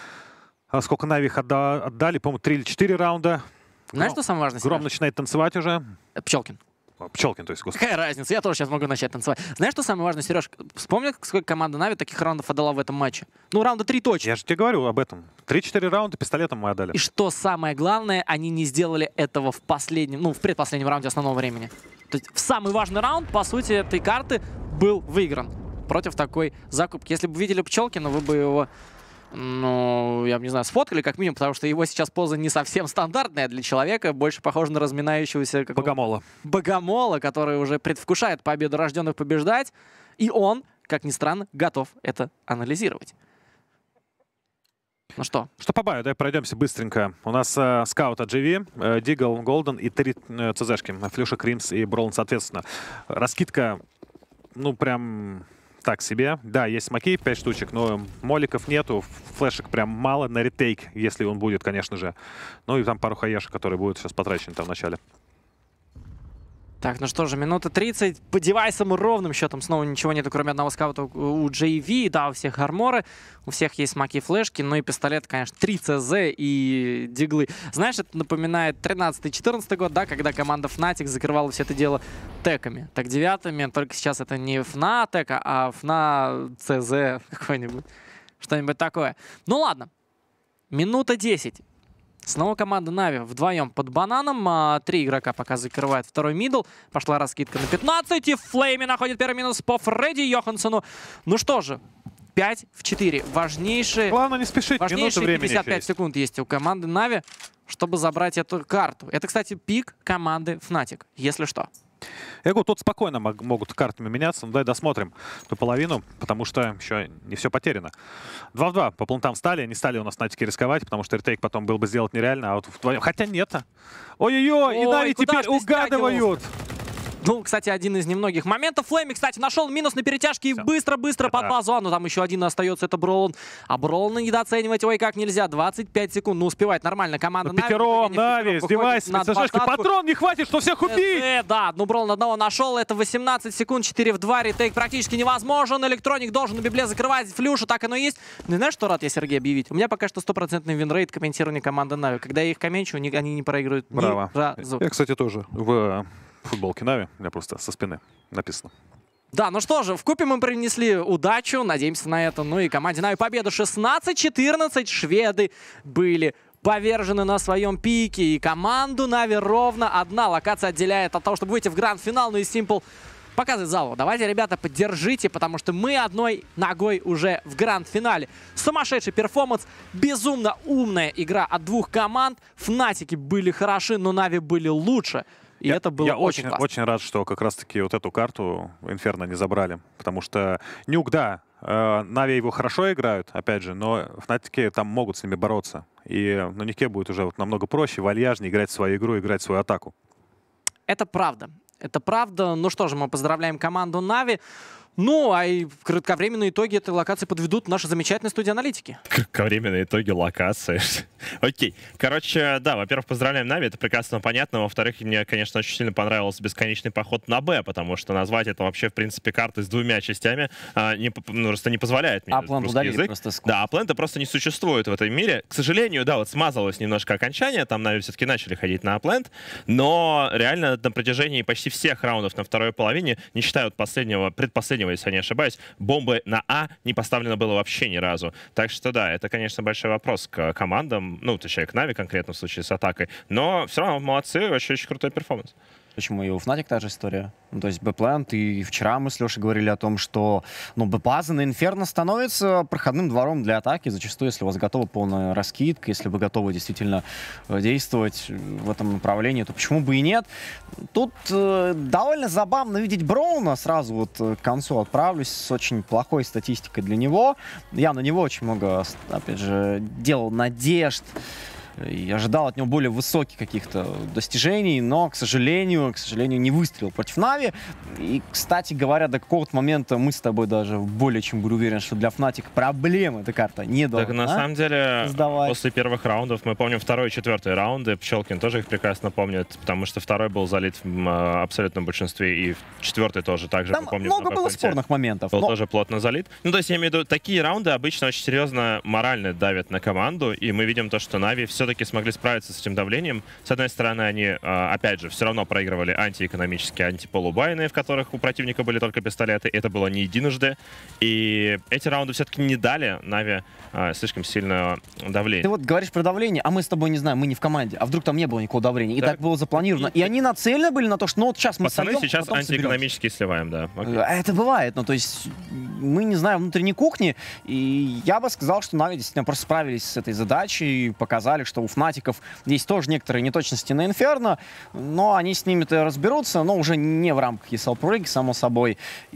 Speaker 2: А сколько Нави их отда отдали, по-моему, три или четыре раунда.
Speaker 1: Знаешь,
Speaker 2: Гром,
Speaker 1: что самое важное?
Speaker 2: Гром
Speaker 1: Сереж?
Speaker 2: начинает танцевать уже.
Speaker 1: Пчелкин.
Speaker 2: Пчелкин, то есть, господи.
Speaker 1: Какая разница? Я тоже сейчас могу начать танцевать. Знаешь, что самое важное, Сереж? Вспомни, сколько команда Нави таких раундов отдала в этом матче? Ну, раунда три точно.
Speaker 2: Я же тебе говорю об этом. три-четыре раунда пистолетом мы отдали.
Speaker 1: И что самое главное, они не сделали этого в последнем, ну, в предпоследнем раунде основного времени. То есть в самый важный раунд, по сути, этой карты был выигран против такой закупки. Если бы видели Пчелкина, вы бы его... Ну, я бы не знаю, сфоткали как минимум, потому что его сейчас поза не совсем стандартная для человека, больше похожа на разминающегося
Speaker 2: Богомола.
Speaker 1: Богомола, который уже предвкушает победу рожденных побеждать, и он, как ни странно, готов это анализировать. Ну что?
Speaker 2: Что по баю, давай пройдемся быстренько. У нас э, скаут от джей ви, э, Дигл, Голден и три э, цзшки. Флюша, Кримс и Бролан, соответственно. Раскидка, ну, прям... так себе. Да, есть смоки, пять штучек, но моликов нету, флешек прям мало на ретейк, если он будет, конечно же. Ну и там пару хаешек, которые будут сейчас потрачены там в начале.
Speaker 1: Так, ну что же, минута тридцать. По девайсам ровным счетом снова ничего нету, кроме одного скаута у джей ви. Да, у всех арморы, у всех есть смоки и флешки, ну и пистолет, конечно, три цэ зэ и диглы. Знаешь, это напоминает тринадцатый-четырнадцатый год, да, когда команда Fnatic закрывала все это дело теками. Так, девятыми, только сейчас это не Fna тека, а Fna цэ зэ какой-нибудь. Что-нибудь такое. Ну ладно, минута десять. Снова команда Нави вдвоем под бананом. А, три игрока пока закрывает второй мидл. Пошла раскидка на пятнадцать. И Флейми находит первый минус по Фредди Йоханссону. Ну что же, пять в четыре. Важнейшие,
Speaker 2: Главное не спешить,
Speaker 1: важнейшие пятьдесят пять секунд есть у команды Нави, чтобы забрать эту карту. Это, кстати, пик команды Fnatic, если что.
Speaker 2: Я говорю, тут спокойно мог, могут картами меняться. Ну, дай досмотрим ту половину, потому что еще не все потеряно. два в два по плантам стали. Не стали у нас Натики рисковать, потому что ретейк потом был бы сделать нереально. А вот вдвоем... Хотя нет. Ой-ой-ой, и Нави теперь угадывают.
Speaker 1: Ну, кстати, один из немногих моментов. Флейми, кстати, нашел минус на перетяжке и быстро-быстро под базу. Ну, там еще один остается, это Броун. А Броуна недооценивать, ой, как нельзя. двадцать пять секунд, ну, успевает нормально. Команда
Speaker 2: Нави. Пятером, Нави, с девайсами, патрон не хватит, что всех убить!
Speaker 1: Э, да, ну, Броун одного нашел, это восемнадцать секунд, четыре в два, ретейк практически невозможен. Электроник должен на библе закрывать флюшу, так оно и есть. Ну, знаешь, что рад я, Сергей, объявить? У меня пока что стопроцентный винрейт комментирования команды Нави. Когда я их комменчу, они не проигрывают ни
Speaker 2: Браво.
Speaker 1: разу.
Speaker 2: Я, кстати, тоже в футболке Нави, у меня просто со спины написано.
Speaker 1: Да, ну что же, вкупе мы принесли удачу, надеемся на это. Ну и команде Нави победу шестнадцать четырнадцать. Шведы были повержены на своем пике. И команду Нави ровно одна локация отделяет от того, чтобы выйти в гранд-финал. Ну и Simple показывает залу. Давайте, ребята, поддержите, потому что мы одной ногой уже в гранд-финале. Сумасшедший перформанс, безумно умная игра от двух команд. Фнатики были хороши, но Нави были лучше. И
Speaker 2: я,
Speaker 1: это было
Speaker 2: я
Speaker 1: очень,
Speaker 2: очень, очень рад, что как раз-таки вот эту карту Инферно не забрали. Потому что Нюк, да, э, Нави его хорошо играют, опять же, но Фнатики там могут с ними бороться. И на Нюке будет уже вот намного проще, вальяжнее играть в свою игру, играть в свою атаку.
Speaker 1: Это правда. Это правда. Ну что же, мы поздравляем команду Нави. Ну, а и кратковременные итоги этой локации подведут наши замечательные студии аналитики.
Speaker 3: Кратковременные итоги локации. Окей. Короче, да, во-первых, поздравляем Нави, это прекрасно понятно. Во-вторых, мне, конечно, очень сильно понравился бесконечный поход на Б, потому что назвать это вообще, в принципе, картой с двумя частями а, не, ну, просто не позволяет мне.
Speaker 4: Аплент удалили просто.
Speaker 3: Да, Аплента просто не существует в этом мире. К сожалению, да, вот смазалось немножко окончание, там Нави все-таки начали ходить на Аплент, но реально на протяжении почти всех раундов на второй половине, не считая вот последнего, предпоследнего, если я не ошибаюсь, бомбы на А не поставлено было вообще ни разу. Так что да, это, конечно, большой вопрос к командам, ну, точнее, к Нави конкретно в случае с атакой, но все равно молодцы, вообще очень крутой перформанс.
Speaker 4: Почему и у Fnatic та же история. Ну, то есть Б-плент, и вчера мы с Лешей говорили о том, что ну, Б-база на Инферно становится проходным двором для атаки. Зачастую, если у вас готова полная раскидка, если вы готовы действительно действовать в этом направлении, то почему бы и нет? Тут э, довольно забавно видеть Броуна. Сразу вот к концу отправлюсь с очень плохой статистикой для него. Я на него очень много, опять же, делал надежд. И ожидал от него более высоких каких-то достижений, но, к сожалению, к сожалению, не выстрелил против Нави. И, кстати говоря, до какого-то момента мы с тобой даже более чем были уверены, что для Fnatic проблемы эта карта не должна
Speaker 3: Так, на самом деле,
Speaker 4: сдавать.
Speaker 3: После первых раундов, мы помним второй и четвертый раунды, Пчелкин тоже их прекрасно помнит, потому что второй был залит в абсолютном большинстве, и четвертый тоже также,
Speaker 4: Там
Speaker 3: мы помним,
Speaker 4: много было спорных моментов.
Speaker 3: Был
Speaker 4: но...
Speaker 3: тоже плотно залит. Ну, то есть, я имею в виду, такие раунды обычно очень серьезно морально давят на команду, и мы видим то, что Нави все все-таки смогли справиться с этим давлением. С одной стороны, они, опять же, все равно проигрывали антиэкономические, антиполубайны, в которых у противника были только пистолеты. Это было не единожды. И эти раунды все-таки не дали Нави слишком сильное давление.
Speaker 4: Ты вот говоришь про давление, а мы с тобой не знаем, мы не в команде. А вдруг там не было никакого давления? И так, так было запланировано. И, и они нацелены были на то, что ну вот сейчас мы
Speaker 3: Пацаны
Speaker 4: сольем,
Speaker 3: сейчас антиэкономически сливаем, да. Окей.
Speaker 4: Это бывает. Ну, то есть мы не знаем внутренней кухни. И я бы сказал, что Нави действительно просто справились с этой задачей, показали, что у Фнатиков есть тоже некоторые неточности на Инферно, но они с ними-то разберутся, но уже не в рамках и эс эл Pro League, само собой.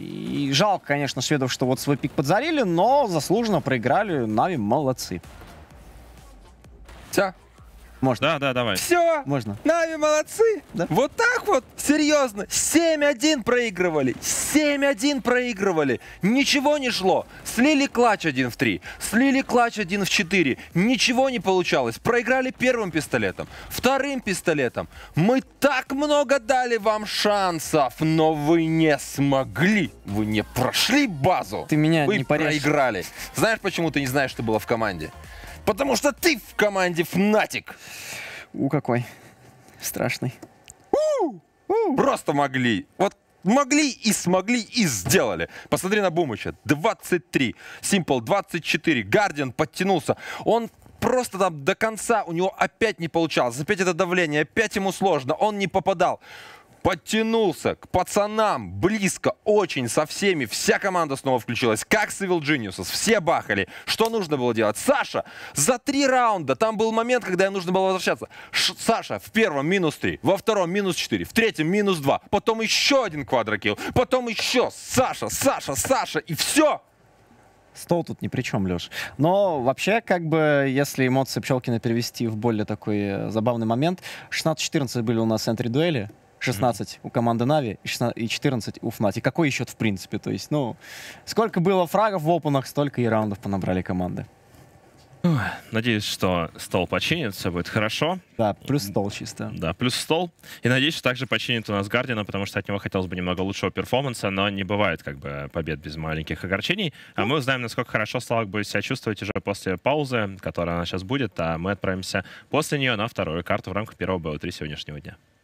Speaker 4: И жалко, конечно, шведов, что вот свой пик подзалили, но заслуженно проиграли. Нави молодцы.
Speaker 5: Ця.
Speaker 4: Можно.
Speaker 3: Да, да, давай.
Speaker 5: Все,
Speaker 4: Можно.
Speaker 5: Нави молодцы.
Speaker 4: Да.
Speaker 5: Вот так вот, серьезно. семь один проигрывали. семь один проигрывали. Ничего не шло. Слили клатч один в три. Слили клатч один в четыре. Ничего не получалось. Проиграли первым пистолетом. Вторым пистолетом. Мы так много дали вам шансов, но вы не смогли. Вы не прошли базу.
Speaker 4: Ты меня
Speaker 5: Вы
Speaker 4: не порежь.
Speaker 5: проиграли. Знаешь, почему ты не знаешь, что было в команде? Потому что ты в команде Fnatic.
Speaker 4: У, какой страшный.
Speaker 5: Просто могли. Вот могли и смогли и сделали. Посмотри на Бумыча. двадцать три. Simple двадцать четыре. Guardian подтянулся. Он просто там до конца, у него опять не получалось. Опять это давление, опять ему сложно. Он не попадал. Подтянулся к пацанам близко, очень, со всеми. Вся команда снова включилась. Как с Evil Geniuses. Все бахали. Что нужно было делать? Саша, за три раунда. Там был момент, когда нужно было возвращаться. Ш Саша в первом минус три, во втором минус четыре, в третьем минус два. Потом еще один квадрокилл. Потом еще Саша, Саша, Саша. И все.
Speaker 4: Стол тут ни при чем, Леш. Но вообще, как бы, если эмоции Пчелкина перевести в более такой э, забавный момент, шестнадцать-четырнадцать были у нас энтри-дуэли. шестнадцать у команды Нави и четырнадцать у Fnatic. Какой счет в принципе? То есть, ну, сколько было фрагов в опенах, столько и раундов понабрали команды.
Speaker 3: Надеюсь, что стол починит, все будет хорошо.
Speaker 4: Да, плюс стол чисто.
Speaker 3: Да, плюс стол. И надеюсь, что также починит у нас Гардиана, потому что от него хотелось бы немного лучшего перформанса, но не бывает как бы побед без маленьких огорчений. А мы узнаем, насколько хорошо Славик будет себя чувствовать уже после паузы, которая она сейчас будет, а мы отправимся после нее на вторую карту в рамках первого бэ о три сегодняшнего дня.